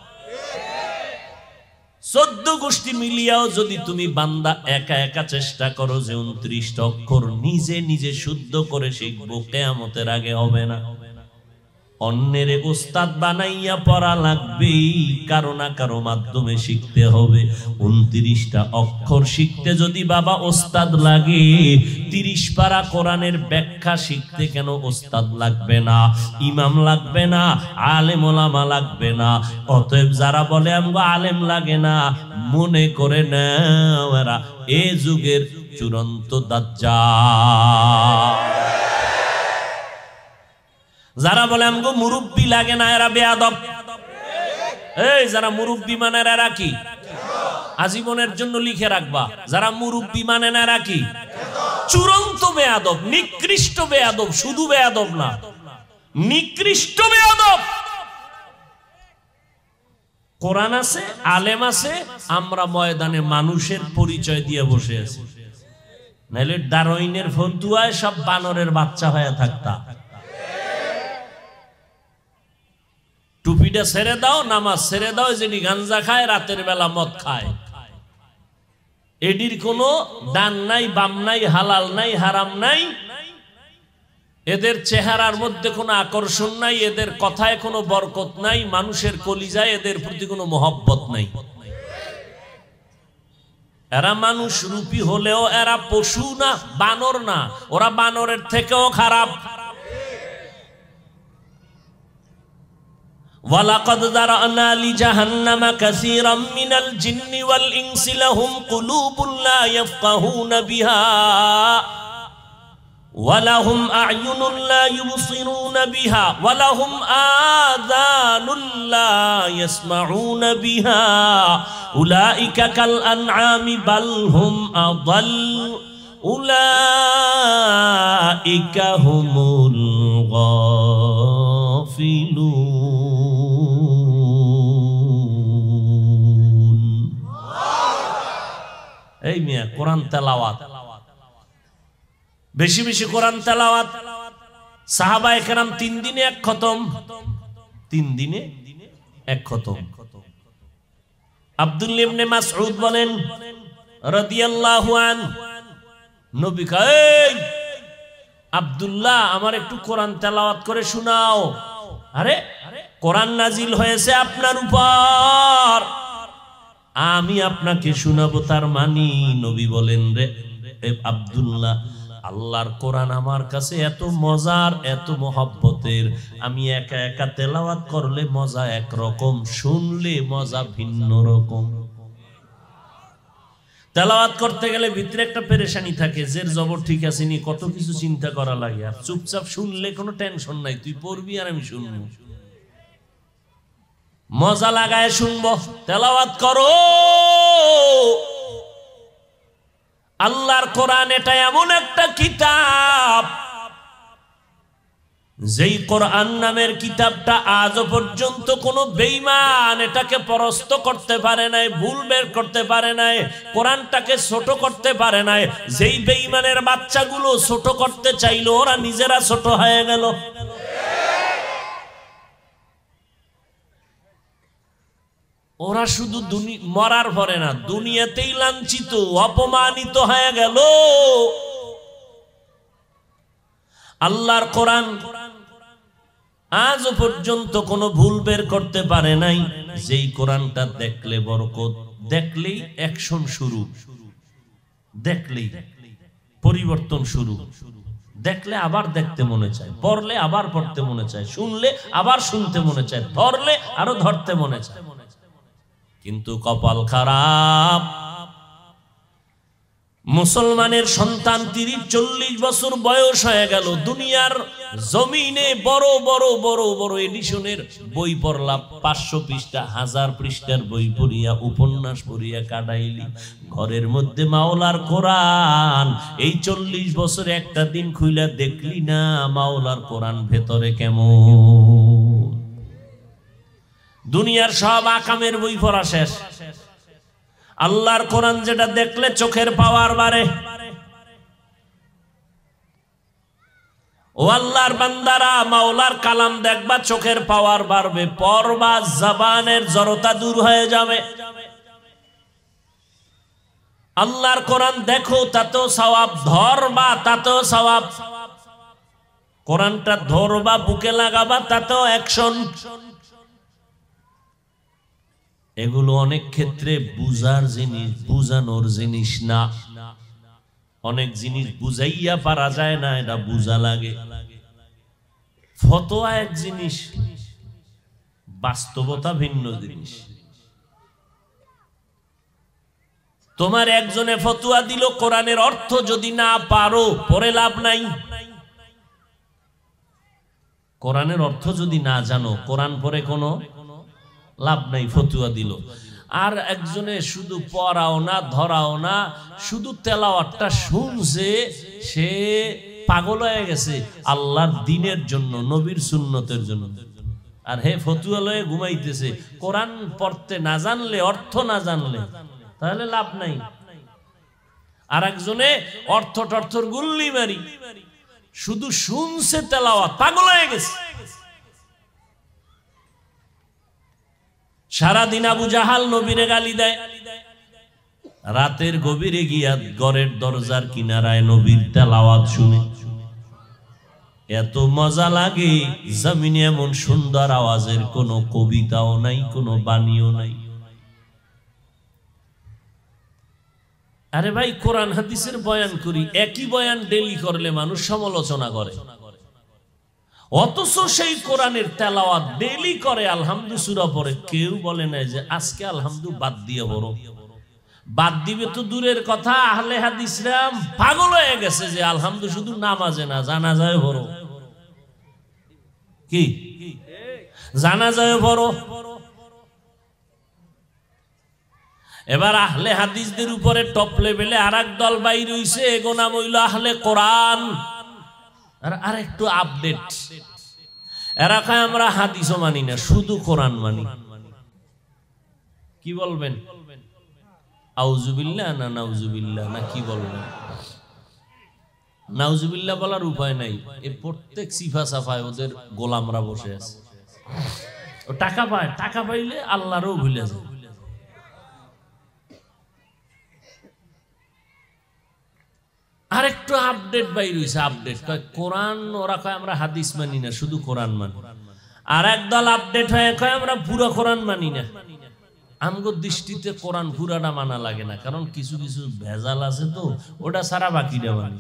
14 গোষ্ঠী মিলিয়াও যদি তুমি বান্দা একা একা চেষ্টা করো যে 29টা অক্ষর নিজে নিজে শুদ্ধ করে শিখবো, কিয়ামতের আগে হবে না। অন্যের ওস্তাদ বানাইয়া পড়া লাগবে, কারো না কারো মাধ্যমে শিখতে হবে। 29টা অক্ষর শিখতে যদি বাবা ওস্তাদ লাগে, 30 পারা কোরআনের ব্যাখ্যা শিখতে কেন ওস্তাদ লাগবে না, ইমাম লাগবে না, আলেম ওলামা লাগবে না? অতএব যারা বলে আমগো আলেম লাগে না, মনে করে নাও এরা এ যুগের চূড়ান্ত দাজ্জাল। যারা বলে আমগো মুরব্বি লাগে না, এরা বেয়াদব। এই যারা মুরব্বি মানে এরা কি? আজীবনের জন্য লিখে রাখবা, যারা মুরব্বি মানে না এরা কি? চূড়ান্ত বেয়াদব, নিকৃষ্ট বেয়াদব। শুধু বেয়াদব না, নিকৃষ্ট বেয়াদব। কোরআন আছে, আলেম আছে, আমরা ময়দানে মানুষের পরিচয় দিয়ে বসে আছি। নাইলে ডারউইনের ফতুয়ায় সব বানরের বাচ্চা হয়ে থাকতা। টুপিটা ছেড়ে দাও, নামাজ ছেড়ে দাও, যেটি গাঞ্জা খায়, রাতের বেলা মদ খায়, এটির কোনো ডান নাই, বাম নাই, হালাল নাই, হারাম নাই, এদের চেহারার মধ্যে কোনো আকর্ষণ নাই, এদের কথায় কোনো বরকত নাই, মানুষের কলিজায় এদের প্রতি কোনো মহব্বত নাই। এরা মানুষ রূপী হলেও এরা পশু না, বানর না, ওরা বানরের থেকেও খারাপ। ওয়ালাকাদ যারানা লিজাহান্নামা কাসীরাম মিনাল জিন্নি ওয়াল ইনসি লাহুম কুলুবুন লা ইয়াফকাহুনা বিহা ওয়ালাহুম আ'য়ুনুন লা ইউবসিরুনা বিহা ওয়ালাহুম আযানুন লা ইয়াসমাউনা বিহা উলাইকা কাল আনআমি বাল হুম আযাল উলাইকা হুমুল গাফিলুন। এই মিয়া কোরআন তেলাওয়াত, বেশি বেশি কোরআন তেলাওয়াত। সাহাবায়ে কেরাম 3 দিনে এক খতম, 3 দিনে এক খতম। আব্দুল্লাহ ইবনে মাসউদ বলেন রাদিয়াল্লাহু আন, নবী কয় আব্দুল্লাহ আমার একটু কোরআন তেলাওয়াত করে শোনাও। আরে কোরআন নাজিল হয়েছে আপনার উপর, আমি আপনাকে শোনাবো, তার মানি? নবী বলেন রে আব্দুল্লাহ, আল্লাহর কোরআন আমার কাছে এত মজার, এত মহব্বতের, আমি একা একা তেলাওয়াত করলে মজা একরকম, শুনলে মজা ভিন্ন রকম। তেলাওয়াত করতে গেলে ভিতরে একটা পেরেশানি থাকে, জের জবর ঠিক আছে নি, কত কিছু চিন্তা করা লাগে। আর চুপচাপ শুনলে কোনো টেনশন নাই, তুই পড়বি আর আমি শুনবো, মজা লাগায় শুনবো। তেলাওয়াত করো। আল্লাহর কোরআন এটা এমন একটা কিতাব, যেই কোরআন নামের কিতাবটা আজও পর্যন্ত কোনো বেঈমান এটাকে পরস্ত করতে পারে নাই, ভুল বের করতে পারে নাই, কোরআনটাকে ছোট করতে পারে নাই। যেই বেঈমানের বাচ্চাগুলো ছোট করতে চাইলো, ওরা নিজেরা ছোট হয়ে গেল। ওরা শুধু মরার পরে না, দুনিয়াতেই লাঞ্ছিত, অপমানিত হয়ে গেল। আল্লাহর কোরআন আজও পর্যন্ত কোনো ভুল বের করতে পারে নাই। যেই কোরআনটা দেখলে বরকত, দেখলেই অ্যাকশন শুরু, দেখলেই পরিবর্তন শুরু, দেখলে আবার দেখতে মনে চায়, পড়লে আবার পড়তে মনে চায়, শুনলে আবার শুনতে মনে চায়, ধরলে আরো ধরতে মনে চায়। কিন্তু কপাল খারাপ, মুসলমানের সন্তান 30-40 বছর বয়স হয়ে গেল, দুনিয়ার জমিনে বড় বড় বড় বড় এডিশনের বই পড়লাম, 500 পৃষ্ঠা 1000 পৃষ্ঠার বই পড়িয়া, উপন্যাস পড়িয়া কাটাইলি। ঘরের মধ্যে মাওলার কোরআন, এই 40 বছরে একটা দিন খুইলা দেখলি না মাওলার কোরআন ভেতরে কেমন। দুনিয়ার সব আকামের বই পড়া শেষ, আল্লাহর কোরআন যেটা দেখলে চোখের পাওয়ার বাড়ে। ও আল্লাহর বান্দারা, মাওলার কালাম দেখবা, চোখের পাওয়ার বাড়বে, পড়বা, জবানের জড়তা দূর হয়ে যাবে। আল্লাহর কোরআন দেখো, তাতেও সওয়াব, ধরবা তাতেও সওয়াব, কোরআনটা ধরবা, বুকে লাগাবা, তাতেও অ্যাকশন। এগুলো অনেক ক্ষেত্রে বুঝার জিনিস, বুঝানোর জিনিস না। অনেক জিনিস বুঝাইয়া পারা যায় না, এটা বুঝা লাগে। ফতোয়া এক জিনিস, বাস্তবতা ভিন্ন জিনিস। তোমার একজনে ফতোয়া দিল, কোরআনের অর্থ যদি না পারো পরে লাভ নাই। কোরআনের অর্থ যদি না জানো, কোরআন পরে কোনো লাভ নাই, ফতুয়া দিল। আর একজনে শুধু পড়াও না, ধরাও না, শুধু তেলাওয়াতটা শুনছে, সে পাগল হয়ে গেছে আল্লাহর দ্বীনের জন্য, নবীর সুন্নতের জন্য। আর হে ফতুয়া লয়ে ঘুমাইতেছে। কোরআন পড়তে না জানলে, অর্থ না জানলে, তাহলে লাভ নাই। আর একজনে অর্থ টর্থর গুল্লি মারি, শুধু শুনছে তেলাওয়াত, পাগল হয়ে গেছে। সারাদিন আবু জাহাল নবীরে গালি দেয়, রাতের গভীরে গিয়া ঘরের দরজার কিনারায় নবীর তেলাওয়াত শুনে এত মজা লাগে। জমিনে এমন সুন্দর আওয়াজের কোনো কবিতাও নাই, কোনো বাণীও নাই। আরে ভাই, কোরআন হাদিসের বয়ান করি, একই বয়ান ডেলি করলে মানুষ সমালোচনা করে, অথচ সেই কোরআনের তেলাওয়াত ডেলি করে, আলহামদু সূরা পড়ে, কেউ বলে না যে আজকে আলহামদু বাদ দিয়ে পড়ো। বাদ দিবে তো দূরের কথা, আহলে হাদিসরা পাগল হয়ে গেছে যে আলহামদু শুধু নামাজে না, জানাজায় পড়ো। কি জানাজায় পড়ো? এবার আহলে হাদিসদের উপরে টপ লেভেলে আরেক দল বাইর হইছে, এগো নাম হইল আহলে কোরআন। আর একটু আপডেট, এরা কয় আমরা হাদিসও মানি না, শুধু কোরআন মানি। কি বলবেন? আউযুবিল্লাহ না নাউযুবিল্লাহ না কি বলবেন? নাউযুবিল্লাহ বলার উপায় নাই, এই প্রত্যেক সিফা সাফায় ওদের গোলামরা বসে আছে। ও টাকা পায়, টাকা পাইলে আল্লাহরও ভুলে যায়। আরেকটু আপডেট বাইর হইছে, আপডেট কয় কোরআন, ওরা কয় আমরা হাদিস মানি না, শুধু কোরআন মানি। আর একদল আপডেট হয়ে কয় আমরা পুরো কোরআন মানি না। আমগো দৃষ্টিতে কোরআন পুরাটা মানা লাগে না, কারণ কিছু কিছু ভেজাল আছে, তো ওটা সারা বাকিটা মানি।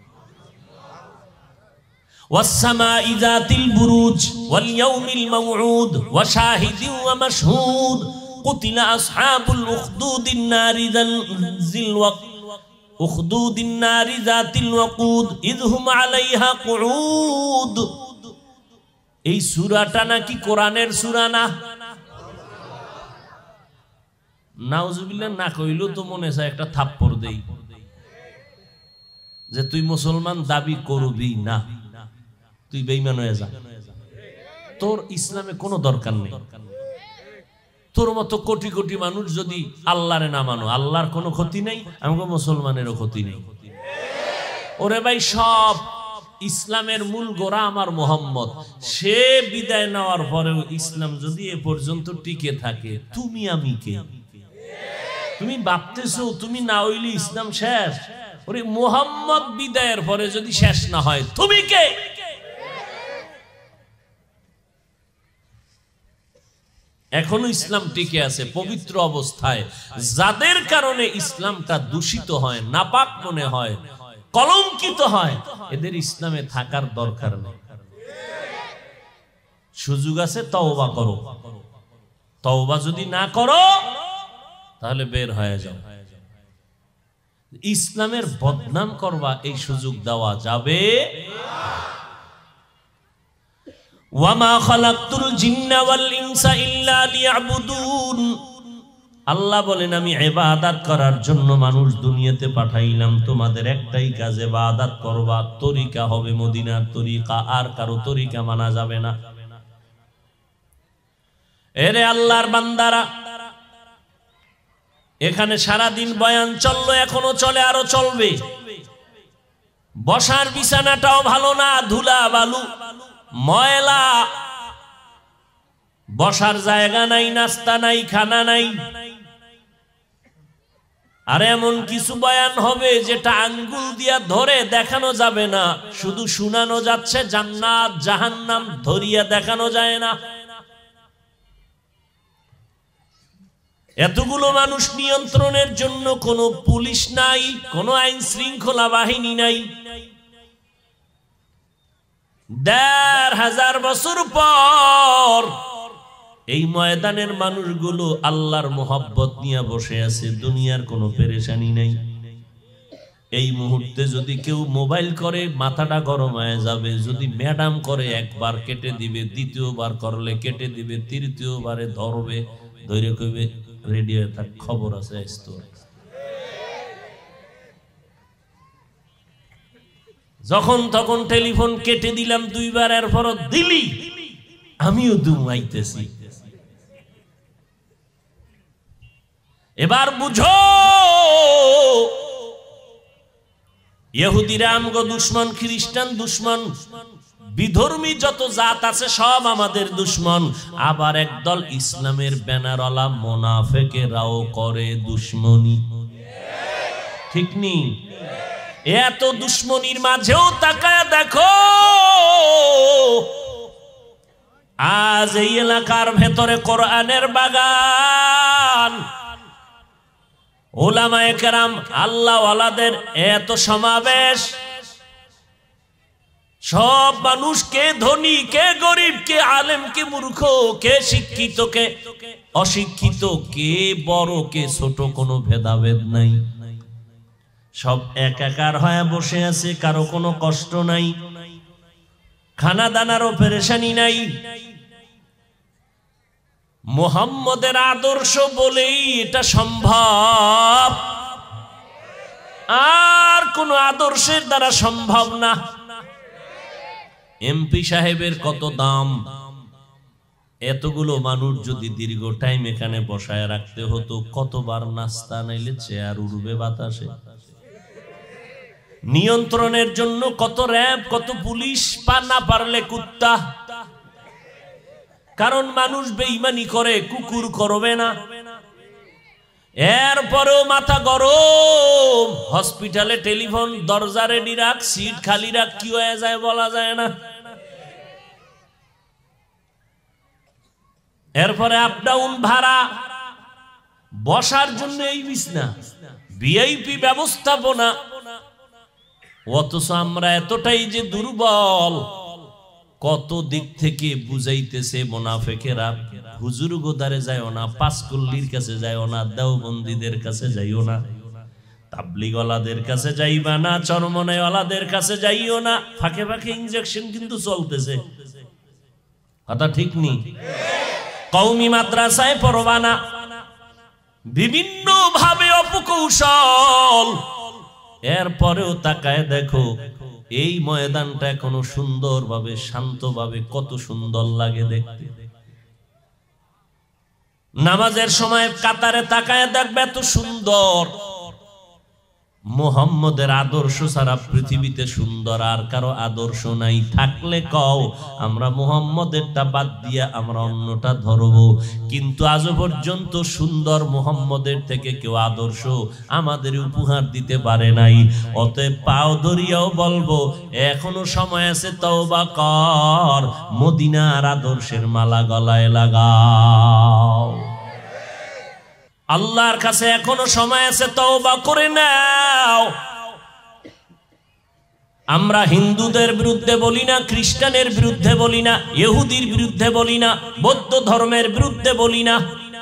ওয়াসসামাই যাতিল বুরুজ ওয়াল ইয়াউমিল মাউউদ ওয়া শাহিদিন ওয়া মাশহুদ কুতিলা আসহাবুল উখদুদিন নারি যিল ওয়াক উখদুদিন নারি যাতিল ওয়াকুদ ইযহুম আলাইহা কুউদ। এই সূরাটা নাকি কোরআনের সূরা না? নাউজুবিল্লাহ না কইলেও তো মনে চায় একটা থাপ্পড় দেই, যে তুই মুসলমান দাবি করবি না, তুই বেঈমান হয়ে যা, তোর ইসলামে কোনো দরকার নেই। তোর মতো কোটি কোটি মানুষ যদি আল্লাহরে না মানো, আল্লাহর কোনো ক্ষতি নেই, আমাকে মুসলমানেরও ক্ষতি নেই। ওরে ভাই, সব ইসলামের মূল গোড়া আমার মোহাম্মদ, সে বিদায় নেওয়ার পরেও ইসলাম যদি এ পর্যন্ত টিকে থাকে, তুমি আমি কে? তুমি ভাবতেছো তুমি না হইলে ইসলাম শেষ? ওরে মুহাম্মদ বিদায়ের পরে যদি শেষ না হয়, তুমি কে? এখনো ইসলাম টিকে আছে পবিত্র অবস্থায়। যাদের কারণে ইসলামটা দূষিত হয়, নাপাক মনে হয়, কলঙ্কিত হয়, এদের ইসলামে থাকার দরকার নেই। সুযোগ আছে, তওবা করো। তওবা যদি না করো তাহলে বের হয়ে যাও। ইসলামের বদনাম করবা, এই সুযোগ দেওয়া যাবে। ওয়ামা খালাকতুল জিন্না ওয়াল ইনসা ইল্লা লিয়াবুদুন। আল্লাহ বলেন, আমি ইবাদত করার জন্য মানুষ দুনিয়াতে পাঠাইলাম, তোমাদের একটাই কাজ, ইবাদত করবা। তরিকা হবে মদিনার তরিকা, আর কারো তরিকা মানা যাবে না। এরে আল্লাহর বান্দারা, এখানে সারা দিন বয়ান চললো, এখনো চলে, আরো চলবে। বসার বিছানাটাও ভালো না, ধুলা বালু ময়লা, বসার জায়গা নাই, নাস্তা নাই, খানা নাই। আর এমন কিছু বয়ান হবে যেটা আঙ্গুল দিয়া ধরে দেখানো যাবে না, শুধু শুনানো যাচ্ছে, জান্নাত জাহান্নাম ধরিয়া দেখানো যায় না। এতগুলো মানুষ নিয়ন্ত্রণের জন্য কোনো পুলিশ নাই, কোনো আইন শৃঙ্খলা বাহিনী নাই। ১৫০০ বছর পর এই ময়দানের মানুষগুলো আল্লাহর মোহাব্বত নিয়ে বসে আছে, দুনিয়ার কোনো পেরেশানি নাই। এই মুহূর্তে যদি কেউ মোবাইল করে মাথাটা গরম হয়ে যাবে, যদি ম্যাডাম করে একবার কেটে দিবে, দ্বিতীয়বার করলে কেটে দিবে, তৃতীয়বারে ধরবে, ধরে কইবে রেডিও তার খবর আছে। যখন তখন টেলিফোন কেটে দিলাম ২ বার, এরপরও দিলি, আমিও দুমাইতেছি। এবার বুঝো, ইহুদিরা আমগো দুশ্মন, খ্রিস্টান দুশ্মন, বিধর্মী যত জাত আছে সব আমাদের দুশ্মন। আবার একদল ইসলামের ব্যানারওয়ালা মুনাফিকেরাও করে দুশ্মনী, ঠিক নি? এত দুশ্মনীর মাঝেও তাকায়া দেখো, আজ এই এলাকার ভেতরে কোরআনের বাগান, উলামায়ে কেরাম আল্লাহ ওয়ালাদের এত সমাবেশ। সব মানুষ, কে ধনী, কে গরিব, কে আলেম, কে মূর্খ, কে শিক্ষিত, কে অশিক্ষিত, কে বড়, কে ছোট, কোনো ভেদাভেদ নাই। সব একাকার হয়ে বসে আছে, কারো কোনো কষ্ট নাই, খানা দানারও পেরেশানি নাই। মুহাম্মদের আদর্শ বলেই এটা সম্ভব, আর কোন আদর্শের দ্বারা সম্ভব না। এমপি সাহেবের কত দাম, এতগুলো মানুষ যদি দীর্ঘ টাইম এখানে বসায় রাখতে হতো, কতবার নাস্তা নাইলে চেয়ার উড়বে বাতাসে। নিয়ন্ত্রণের জন্য কত র্যাব, কত পুলিশ, না পারলে কুত্তা। কারণ মানুষ বেঈমানি করে, কুকুর করবে না। এরপরেও মাথা গরম, হসপিটালে টেলিফোন, দরজা রেডি রাখ, সিট খালি রাখ, কি হয়ে যায় বলা যায় না। এরপরে আপ ডাউন ভাড়া, বসার জন্য এই বিছনা, ভিআইপি ব্যবস্থাপনা। অথচ আমরা এতটাই যে দুর্বল, কত দিক থেকে বুঝাইতেছে মুনাফিকেরা, হুজুর গোদারে যাইও না, পাঁচকুল্লির কাছে যাইও না, দেওবন্দীদের কাছে যাইও না, তাবলিগওয়ালাদের কাছে যাইবা না, চরমনাইওয়ালাদের কাছে যাইও না। ফাঁকে ফাঁকে ইনজেকশন কিন্তু চলতেছে, কথা ঠিক নি? কওমি মাদ্রাসায় পড়বা না, বিভিন্ন ভাবে অপকৌশল। এরপরেও তাকায় দেখো, এই ময়দানটা এখনো সুন্দরভাবে, শান্তভাবে, কত সুন্দর লাগে দেখতে। নামাজের সময় কাতারে তাকায় দেখবে এত সুন্দর। মুহাম্মদের আদর্শ ছাড়া পৃথিবীতে সুন্দর আর কারো আদর্শ নাই। থাকলে কও, আমরা মুহাম্মদেরটা বাদ দিয়া আমরা অন্যটা ধরবো। কিন্তু আজও পর্যন্ত সুন্দর মুহাম্মদের থেকে কেউ আদর্শ আমাদের উপহার দিতে পারে নাই। অতএব পাও ধরিয়াও বলবো, এখনো সময় আছে, তওবা কর, মদিনার আদর্শের মালা গলায় লাগাও। আল্লাহর কাছে এখনো সময় আছে, তওবা করে নাও। আমরা হিন্দুদের বিরুদ্ধে বলি না, খ্রিস্টানের বিরুদ্ধে বলি না, ইহুদির বিরুদ্ধে বলি না, বৌদ্ধ ধর্মের বিরুদ্ধে বলি না।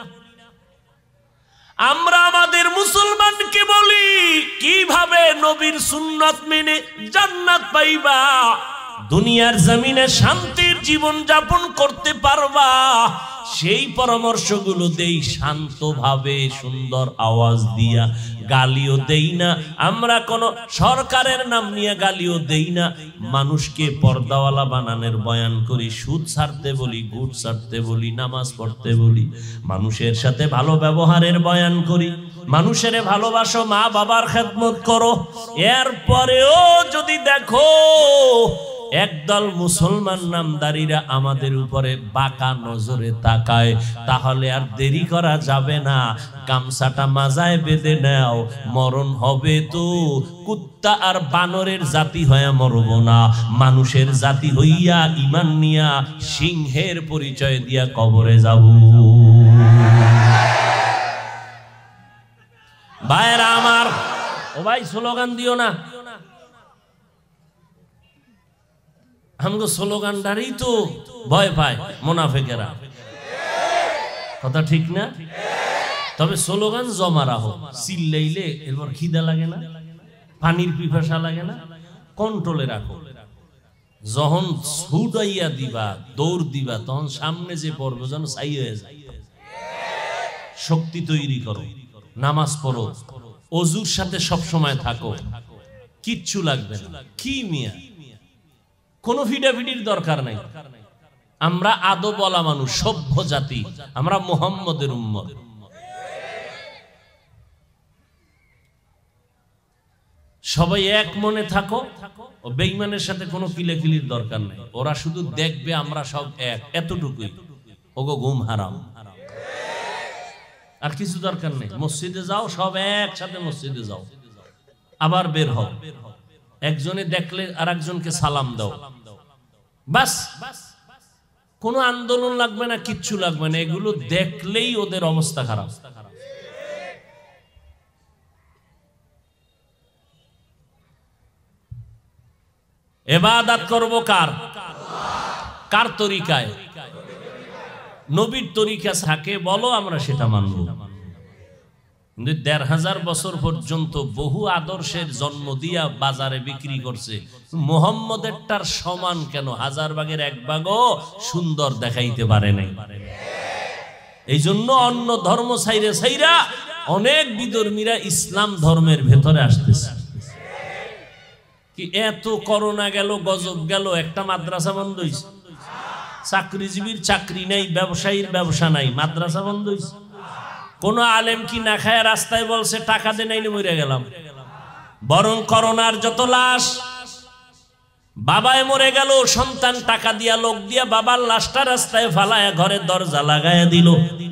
আমরা আমাদের মুসলমানকে বলি, কিভাবে নবীর সুন্নাত মেনে জান্নাত পাইবা, দুনিয়ার জমিনে শান্তির জীবন যাপন করতে পারবা, সেই পরামর্শগুলো দেই শান্তভাবে, সুন্দর আওয়াজ দিয়া। গালিও দেই না আমরা, কোন সরকারের নাম নিয়ে গালিও দেই না। মানুষকে পর্দাওয়ালা বানানোর বয়ান করি, সুদ ছাড়তে বলি, ঘুষ ছাড়তে বলি, নামাজ পড়তে বলি, মানুষের সাথে ভালো ব্যবহারের বয়ান করি। মানুষের ভালোবাসো, মা বাবার খেদমত করো। এরপরেও যদি দেখো একদল মুসলমান নামদারিরা আমাদের উপরে বাঁকা নজরে তাকায়, তাহলে আর দেরি করা যাবে না। গামছাটা মাজায় বেঁধে নাও, মরণ হবে তো কুত্তা আর বানরের জাতি হয়ে মরব না, মানুষের জাতি হইয়া ঈমান নিয়া সিংহের পরিচয় দিয়া কবরে যাব। ভাইরা আমার, ও ভাই স্লোগান দিও না, আমগো স্লোগানটারই তো ভয় পায় মুনাফিকেরা, কথা ঠিক না? তবে স্লোগান জমা রাখো, চিল্লাইলে এরপর খিদা লাগে না, পানির পিপাসা লাগে না, কন্ট্রোলে রাখো। যখন ছুটাইয়া দিবা, দৌড় দিবা, তখন সামনে যে পড়বে যেন চাই হয়ে যায়। শক্তি তৈরি করো, নামাজ পড়ো, অজুর সাথে সব সময় থাকো, কিচ্ছু লাগবে না। কি মিয়া, কোনো ফিডাফিডির দরকার নাই। আমরা আদবওয়ালা মানুষ, সভ্য জাতি, আমরা মুহাম্মদের উম্মত। সবাই এক মনে থাকো, ও বেঈমানের সাথে কোনো কিলেকিলির দরকার নেই, ওরা শুধু দেখবে আমরা সব এক, এতটুকুই। ওগো ঘুম হারাম, আর কিছু দরকার নেই। মসজিদে যাও, সব একসাথে মসজিদে যাও, আবার বের হও, একজনে দেখলে আর একজনকে সালাম দাও, বাস। কোনো আন্দোলন লাগবে না, কিচ্ছু লাগবে না, এগুলো দেখলেই ওদের অবস্থা খারাপ। ইবাদত করব কার? কার তরিকায়? নবীর তরিকা থাকে বলো, আমরা সেটা মানব। কিন্তু ১৫০০ বছর পর্যন্ত বহু আদর্শের জন্ম দিয়া বাজারে বিক্রি করছে, মুহাম্মদেরটার সমান কেন ১০০০ ভাগের ১ ভাগও সুন্দর দেখাইতে পারে নাই। এই জন্য অন্য ধর্ম ছাইরা অনেক বিধর্মীরা ইসলাম ধর্মের ভেতরে আসতেছে। কি এত করোনা গেল, গজব গেল, একটা মাদ্রাসা বন্ধ হইছে, চাকরিজীবীর চাকরি নাই, ব্যবসায়ীর ব্যবসা নাই, মাদ্রাসা বন্ধ হইছে। কোন আলেম কি না খায় রাস্তায় বলছে টাকা দে নাই মরে গেলাম? বরং করোনার যত লাশ, বাবায় মরে গেল, সন্তান টাকা দিয়া লোক দিয়া বাবার লাশটা রাস্তায় ফালায় ঘরের দরজা লাগায় দিল।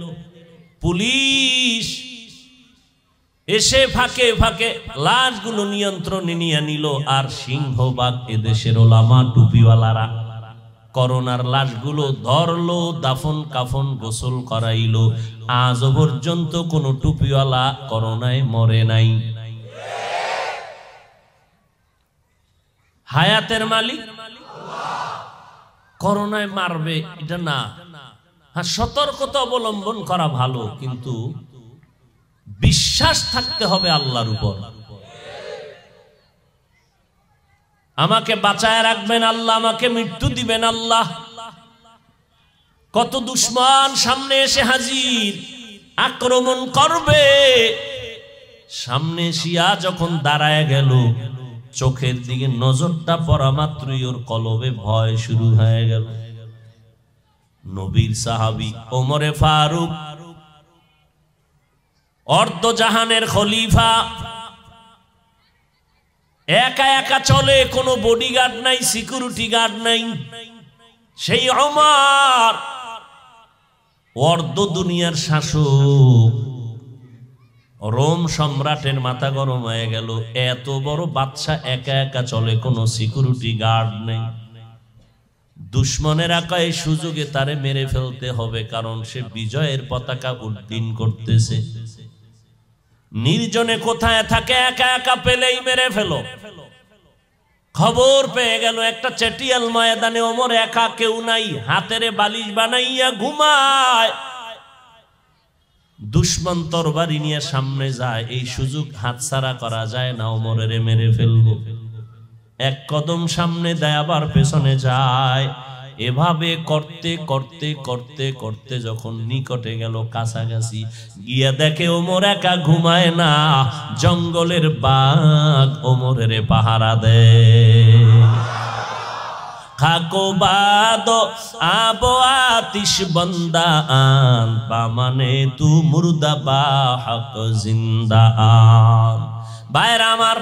পুলিশ এসে ফাঁকে ফাঁকে লাশগুলো নিয়ন্ত্রণে নিয়ে নিল। আর সিংহবাগ এদেশের ওলামা টুপিওয়ালারা করোনার লাশগুলো ধরলো, দাফন কাফন গোসল করাইলো। আজও পর্যন্ত কোন টুপিওয়ালা করোনায় মরে নাই। হায়াতের মালিক করোনায় মারবে এটা না। হ্যাঁ, সতর্কতা অবলম্বন করা ভালো, কিন্তু বিশ্বাস থাকতে হবে আল্লাহর উপর। আমাকে বাঁচায় রাখবেন আল্লাহ, আমাকে মৃত্যু দিবেন আল্লাহ। কত দুশমন সামনে এসে হাজির, আক্রমণ করবে। সামনে শিয়া যখন দাঁড়ায় গেল, চোখের দিকে নজরটা পড়া মাত্রই ওর কলবে ভয় শুরু হয়ে গেল। নবীর সাহাবী ওমরে ফারুক, অর্ধ জাহানের খলিফা, একা একা চলে, কোনো বডিগার্ড নাই, সিকিউরিটি গার্ড নাই। সেই ওমর অর্ধ দুনিয়ার শাসক, রোম সম্রাটের মাথা গরম হয়ে গেল। এত বড় বাদশা একা একা চলে, কোনো সিকিউরিটি গার্ড নেই। দুশ্মনের আঁকা এই সুযোগে তারে মেরে ফেলতে হবে, কারণ সে বিজয়ের পতাকা উড্ডীন করতেছে। নির্জনে কোথায় থাকে, একা একা পেলেই মেরে ফেলো। খবর পেয়ে গেল একটা চেটিয়াল ময়দানে ওমর একা, কেউ নাই, হাতেরে বালিশ বানাইয়া ঘুমায়। দুশ্মন তরবারি নিয়ে সামনে যায়, এই সুযোগ হাতছাড়া করা যায় না, ওমরেরে মেরে ফেলবো। এক কদম সামনে দেয়, আবার পেছনে যায়। এভাবে করতে করতে করতে করতে যখন নিকটে গেল, কাছাকাছি গিয়া দেখে ওমর একা ঘুমায় না, জঙ্গলের বাঘ ওমরের পাহারা দেয়। খাকো বাদ আবো আতিশ বন্দা আন, বামানে তু মুর্দা বা হক জিন্দা আন। ভাইরা আমার,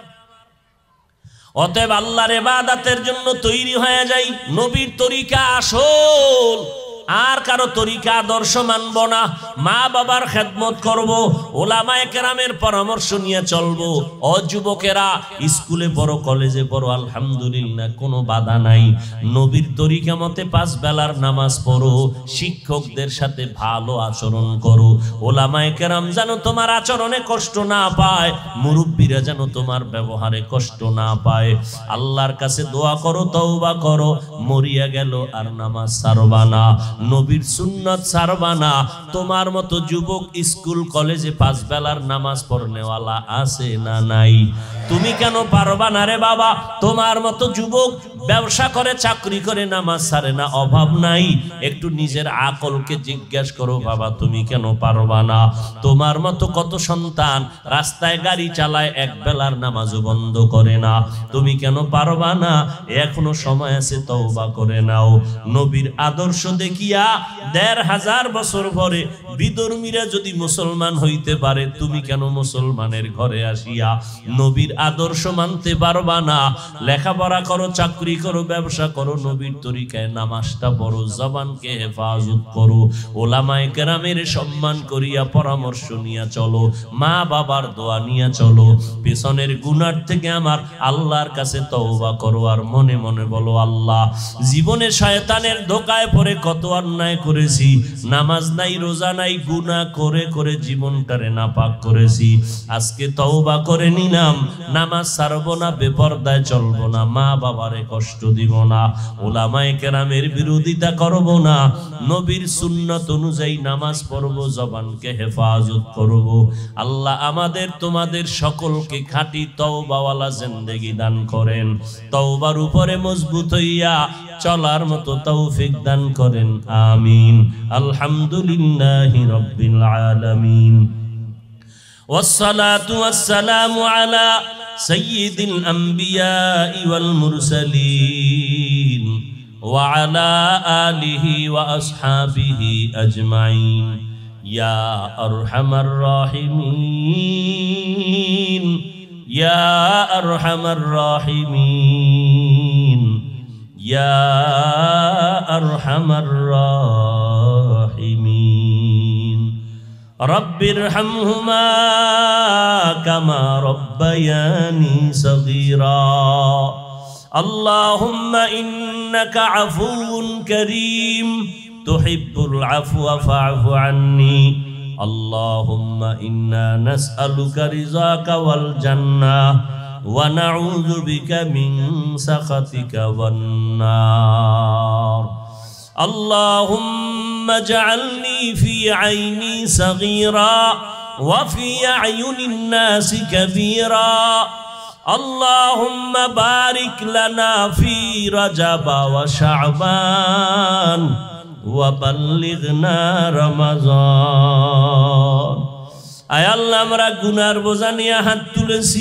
অতএব আল্লাহর ইবাদতের জন্য তৈরি হয়ে যাই। নবীর তরিকা আসল, আর কারো তরিকা আদর্শ মানব না। মা বাবার খেদমত করব, ওলামায়ে কেরামের পরামর্শ নিয়ে চলবো। ও যুবকেরা, স্কুলে পড়ো, কলেজে পড়ো, আলহামদুলিল্লাহ, কোনো বাধা নাই। নবীর তরিকা মতে 5 বেলার নামাজ পড়ো, শিক্ষকদের সাথে ভালো আচরণ করো। ওলামায়ে কেরাম যেন তোমার আচরণে কষ্ট না পায়, মুরব্বীরা যেন তোমার ব্যবহারে কষ্ট না পায়। আল্লাহর কাছে দোয়া করো, তওবা করো, মরিয়া গেল আর নামাজ ছাড়বা না, নবীর সুন্নাত ছাড়বা না। তোমার মতো যুবক স্কুল কলেজে 5 বেলার নামাজ পড়নেওয়ালা আছে না নাই? তুমি কেন পারবা না রে বাবা? তোমার মতো যুবক ব্যবসা করে, চাকরি করে, নামাজ ছাড়ে না, অভাব নাই। একটু নিজের আকলকে জিজ্ঞাসা করো, বাবা তুমি কেন পারবা না? তোমার মতো কত সন্তান রাস্তায় গাড়ি চালায়, 1 বেলার নামাজও বন্ধ করে না, তুমি কেন পারবা না? এখনো সময় আছে, তওবা করে নাও। নবীর আদর্শ দেখি দিয়া ১৫০০ বছর পরে বিধর্মীরা যদি মুসলমান হইতে পারে, তুমি কেন মুসলমানের ঘরে আসিয়া নবীর আদর্শ মানতে পারবা না? লেখাপড়া করো, চাকরি করো, ব্যবসা করো, নবীর তরিকায় নামাজটা পড়ো, জবানকে হেফাজত করো, ওলামায়ে কেরামের সম্মান করিয়া পরামর্শ নিয়া চলো, মা বাবার দোয়া নিয়া চলো, পেছনের গুনাহ থেকে আমার আল্লাহর কাছে তওবা করো, আর মনে মনে বলো, আল্লাহ জীবনে শয়তানের ধোকায় পড়ে কত অন্যায় করেছি, নামাজ নাই, রোজা নাই, গুনাহ করে করে জীবনটারে নাপাক করেছি, আজকে তওবা করে নিলাম, নামাজ ছাড়বো না, বেপরদায় চলবো না, মা বাবারে কষ্ট দিব না, ওলামায়ে কেরামের বিরোধিতা করব না, নবীর সুন্নাত অনুযায়ী নামাজ পড়বো, জবানকে হেফাজত করব। আল্লাহ আমাদের তোমাদের সকলকে খাঁটি তওবাওয়ালা জিন্দেগি দান করেন, তওবার উপরে মজবুত হইয়া চলার মতো তৌফিক দান করেন, আমিন। আলহামদুলিল্লাহি রাব্বিল আলামিন, ওয়াসসালাতু ওয়াসসালামু আলা সাইয়্যিদিল আমবিয়াই ওয়াল মুরসালিন ওয়া আলা আলিহি ওয়া আসহাবিহি আজমাইন, ইয়া আরহামার রাহিমিন, ইয়া আরহামার রাহিমিন, ইয়া আরহামার রাহিমিন। রব্বিরহামহুমা কামা রব্বায়ানি সগীরা। আল্লাহুম্মা ইন্নাকা আফুউন কারীম তুহিব্বুল আফওয়া ফা'ফু আন্নি। আল্লাহুম্মা ইন্না নাসআলুকা রিযাকা ওয়াল জান্নাহ ওয়া নাউযু বিকা মিন সাখাতিকা ওয়ান নার। আল্লাহুম্মা জাআলনি ফি আইনি সগীরা ওয়া ফি আয়ুনিন নাসি কাবীরা। আল্লাহুম্মা বারিক লানা ফি রাজাবা ওয়া শাবান ওয়া বাল্লিগনা রমাজান। আয় আল্লাহ, আমরা গুনার বোঝা নিয়ে হাত তুলেছি,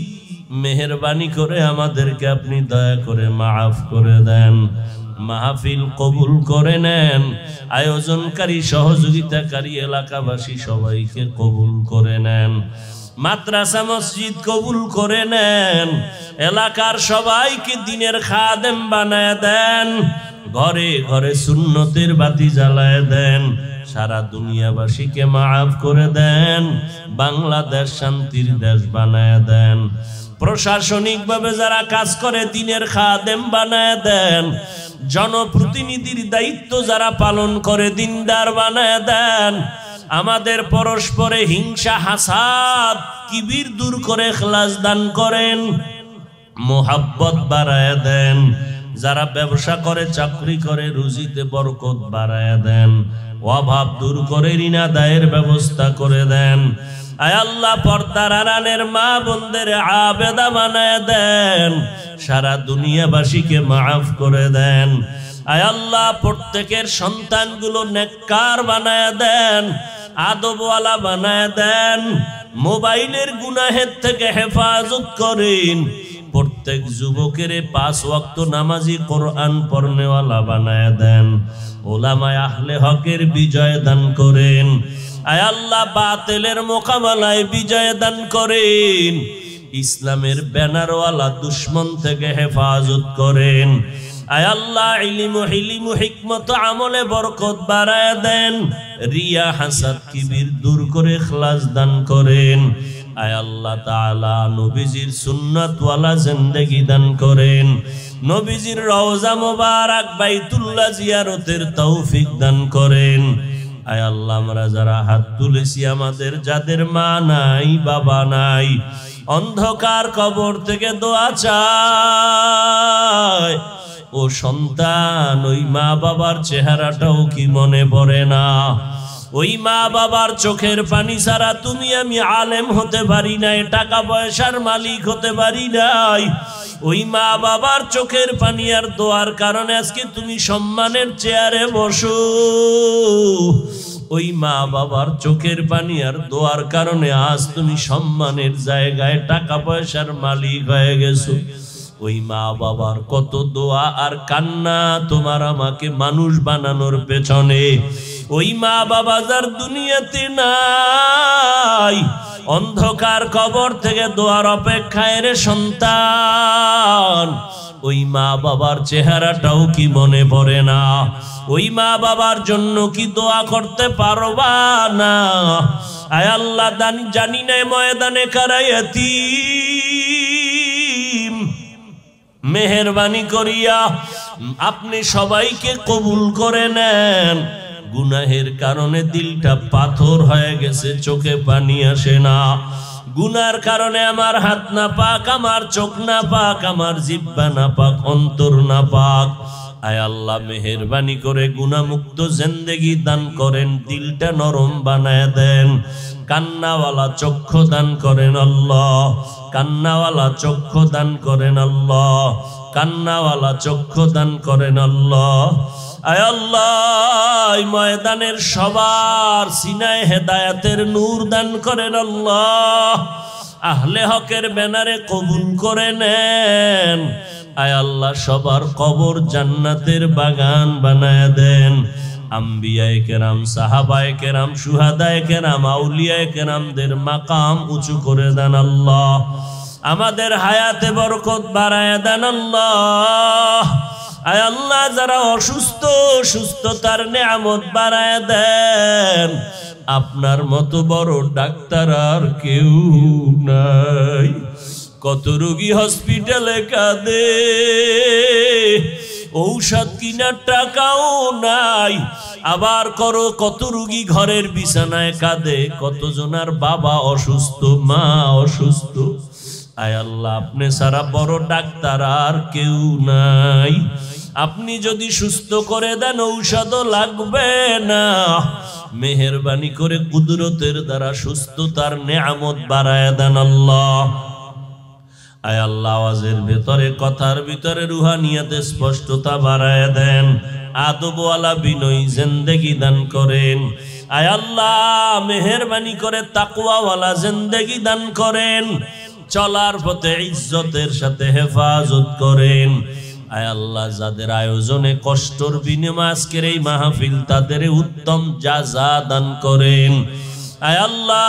মেহেরবানি করে আমাদেরকে আপনি দয়া করে মাফ করে দেন, মাহফিল কবুল করে নেন, আয়োজনকারী সহযোগিতাকারী এলাকাবাসী সবাইকে কবুল করে নেন, মাদ্রাসা মসজিদ কবুল করে নেন, এলাকার সবাইকে দিনের খাদেম বানায় দেন, ঘরে ঘরে সুন্নতের বাতি জ্বালায় দেন, সারা দুনিয়াবাসীকে মাফ করে দেন, বাংলাদেশ শান্তির দেশ বানায় দেন, প্রশাসনিকভাবে যারা কাজ করে দিনের খাদেম বানায় দেন, জনপ্রতিনিধির দায়িত্ব যারা পালন করে দিনদার বানায় দেন, আমাদের পরস্পরে হিংসা হাসাদ কিবির দূর করে ইখলাস দান করেন, মোহাব্বত বাড়ায় দেন, যারা ব্যবসা করে চাকরি করে রুজিতে বরকত বাড়ায় দেন, অভাব দূর করে ঋণ আদায়ের ব্যবস্থা করে দেন। আয় আল্লাহ, পর্দার আড়ালের মা বোনদের আবেদা বানায় দেন, সারা দুনিয়াবাসীকে মাফ করে দেন। আয় আল্লাহ, প্রত্যেকের সন্তানগুলো নেককার বানায় দেন, আদবওয়ালা বানায় দেন, মোবাইলের গুনাহের থেকে হেফাজত করেন, প্রত্যেক যুবকের 5 ওয়াক্ত নামাজি কোরআন পড়নেওয়ালা বানায় দেন, ওলামায়ে আহলে হকের বিজয় দান করেন। আয় আল্লাহ, বাতিলের মোকাবেলায় বিজয় দান করেন, ইসলামের ব্যানারওয়ালা দুশমন থেকে হেফাজত করেন। আয় আল্লাহ, ইলম হিলিম হিকমত আমলে বরকত বাড়ায় দেন, রিয়া হাসাদ কিবির দূর করে ইখলাস দান করেন। আয় আল্লাহ তাআলা, নবীজির সুন্নাতওয়ালা জিন্দেগি দান করেন, নবীজির রওজা মোবারক বাইতুল্লাহ জিয়ারতের তৌফিক দান করেন। আয় আল্লাহ, আমরা যারা হাত তুলেছি, আমাদের যাদের মা নাই বাবা নাই, অন্ধকার কবর থেকে দোয়া চায়, ও সন্তান, ওই মা বাবার চেহারাটাও কি মনে পড়ে না? ওই মা বাবার চোখের পানি ছাড়া তুমি আমি আলেম হতে পারি নাই, টাকা পয়সার মালিক হতে পারি নাই। ওই মা বাবার চোখের পানি আর দোয়ার কারণে আজকে তুমি সম্মানের চেয়ারে বসো। ওই মা বাবার চোখের পানি আর দোয়ার কারণে আজ তুমি সম্মানের জায়গায় টাকা পয়সার মালিক হয়ে গেছো। ওই মা বাবার কত দোয়া আর কান্না তোমার আমাকে মানুষ বানানোর পেছনে। ওই মা বাবা যার দুনিয়াতে নাই, অন্ধকার কবর থেকে দোয়ার অপেক্ষায় রে সন্তান। ওই মা বাবার চেহারাটাও কি মনে পড়ে না? ওই মা বাবার জন্য কি দোয়া করতে পারবা না? আয় আল্লাহ, জানি না ময়দানে কারা ইয়াতীম, মেহেরবানি করিয়া আপনি সবাইকে কবুল করে নেন। গুনাহের কারণে দিলটা পাথর হয়ে গেছে, চোখে পানি আসে না। গুনার কারণে আমার হাত না পাক, আমার চোখ না পাক, আমার জিহ্বা না পাক, অন্তর না পাক। আয় আল্লাহ, মেহেরবানি করে গুনাহমুক্ত জিন্দেগি দান করেন, দিলটা নরম বানায় দেন। কান্নাওয়ালা চক্ষু দান করেন আল্লাহ, কান্নাওয়ালা চক্ষু দান করেন আল্লাহ, কান্নাওয়ালা চক্ষু দান করেন আল্লাহ। আয় আল্লাহ, ময়দানের সবার সিনায় হেদায়েতের নূর দান করেন আল্লাহ। আহলে হকের ব্যানারে কবুল করে নেন। আয় আল্লাহ, সবার কবর জান্নাতের বাগান বানায় দেন। আম্বিয়ায়ে কেরাম, সাহাবায়ে কেরাম, শুহাদায়ে কেরাম, আউলিয়ায়ে কেরামদের মাকাম উঁচু করে দেন আল্লাহ। আমাদের হায়াতে বরকত বাড়ায় দেন আল্লাহ। আয় আল্লাহ, যারা অসুস্থ, সুস্থতার নেয়ামত বাড়ায় দেন। আপনার মতো বড় ডাক্তার আর কেউ নাই। কত রোগী হসপিটালে কাঁদে, ঔষধ কিনার টাকাও নাই। আবার কত রোগী ঘরের বিছানায় কাঁদে, কতজনার বাবা অসুস্থ, মা অসুস্থ। আয় আল্লাহ, আপনি সারা বড় ডাক্তার আর কেউ নাই। আপনি যদি সুস্থ করে দেন, ঔষধও লাগবে না। মেহেরবানি করে কুদরতের দ্বারা সুস্থতার নেয়ামত বাড়ায় দেন আল্লাহ। আয় আল্লাহ, আওয়াজের ভেতরে, কথার ভিতরে রুহানিয়াতে স্পষ্টতা বাড়ায় দেন। আদবওয়ালা বিনয়ী জিন্দেগি দান করেন। আয় আল্লাহ, মেহেরবানি করে তাকওয়াওয়ালা জিন্দেগি দান করেন। চলার পথে ইজ্জতের সাথে হেফাজত করেন। আয় আল্লাহ, যাদের আয়োজনে কষ্টর বিনিময়ে আজকের এই মাহফিল, তাদের উত্তম জাযা দান করেন। আয়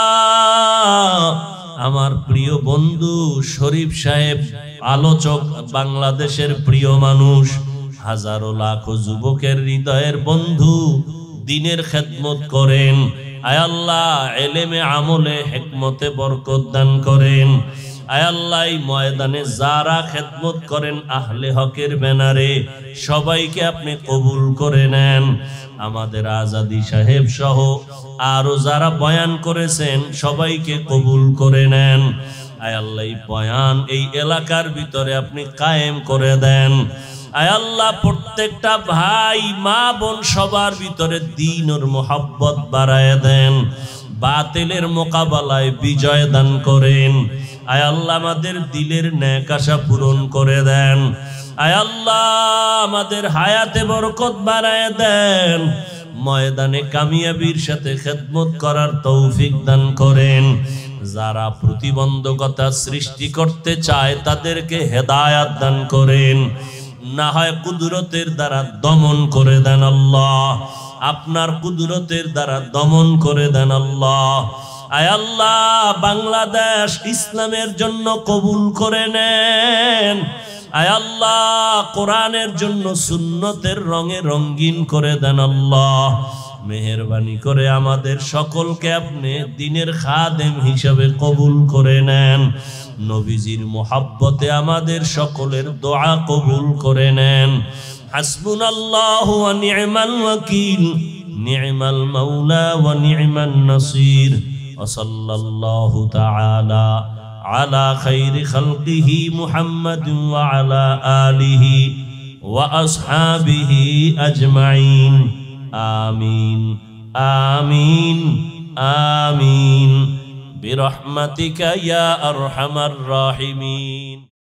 আল্লাহ, আমার প্রিয় বন্ধু শরীফ সাহেব, আলোচক, বাংলাদেশের প্রিয় মানুষ, হাজারো লাখো যুবকের হৃদয়ের বন্ধু, দ্বীনের খেদমত করেন। আয় আল্লাহ, এলেমে আমলে হিকমতে বরকত দান করেন। আয় আল্লাহ, এই ময়দানে যারা খেদমত করেন আহলে হকের ব্যানারে, সবাইকে আপনি কবুল করে নেন। আমাদের আজাদি সাহেব সহ আরো যারা বয়ান করেছেন, সবাইকে কবুল করে নেন। আয় আল্লাহ, এই বয়ান এই এলাকার ভিতরে আপনি কায়েম করে দেন। আয় আল্লাহ, প্রত্যেকটা ভাই, মা, বোন, সবার ভিতরে দ্বীন ওর মোহাব্বত বাড়ায় দেন। বাতিলের মোকাবেলায় বিজয় দান করেন। আয় আল্লাহ, আমাদের দিলের নেক আশা পূরণ করে দেন। আয় আল্লাহ, আমাদের হায়াতে বরকত বাড়ায় দেন। ময়দানে কামিয়াবির সাথে খেদমত করার তৌফিক দান করেন। যারা প্রতিবন্ধকতা সৃষ্টি করতে চায়, তাদেরকে হেদায়াত দান করেন। না হয় কুদরতের দ্বারা দমন করে দেন আল্লাহ। আপনার কুদরতের দ্বারা দমন করে দেন আল্লাহ। আয় আল্লাহ, বাংলাদেশ ইসলামের জন্য কবুল করে নেন। আয় আল্লাহ, কোরআনের জন্য সুন্নতের রঙে রঙিন করে দেন আল্লাহ। মেহেরবানি করে আমাদের সকলকে আপনি দ্বীনের খাদেম হিসাবে কবুল করে নেন। নবীজির মোহাব্বতে আমাদের সকলের দোয়া কবুল করে নেন। হাসবুনাল্লাহু ওয়া নি'মাল ওয়াকিল, নি'মাল মাওলা ওয়া নি'মান নাসির। ওয়া সাল্লাল্লাহু তাআলা আলা খাইরি খালকিহি মুহাম্মাদিন ওয়া আলা আলিহি ওয়া আসহাবিহি আজমাইন। আমিন আমিন আমিন বিরহমাতিকা ইয়া আরহামার রাহিমিন।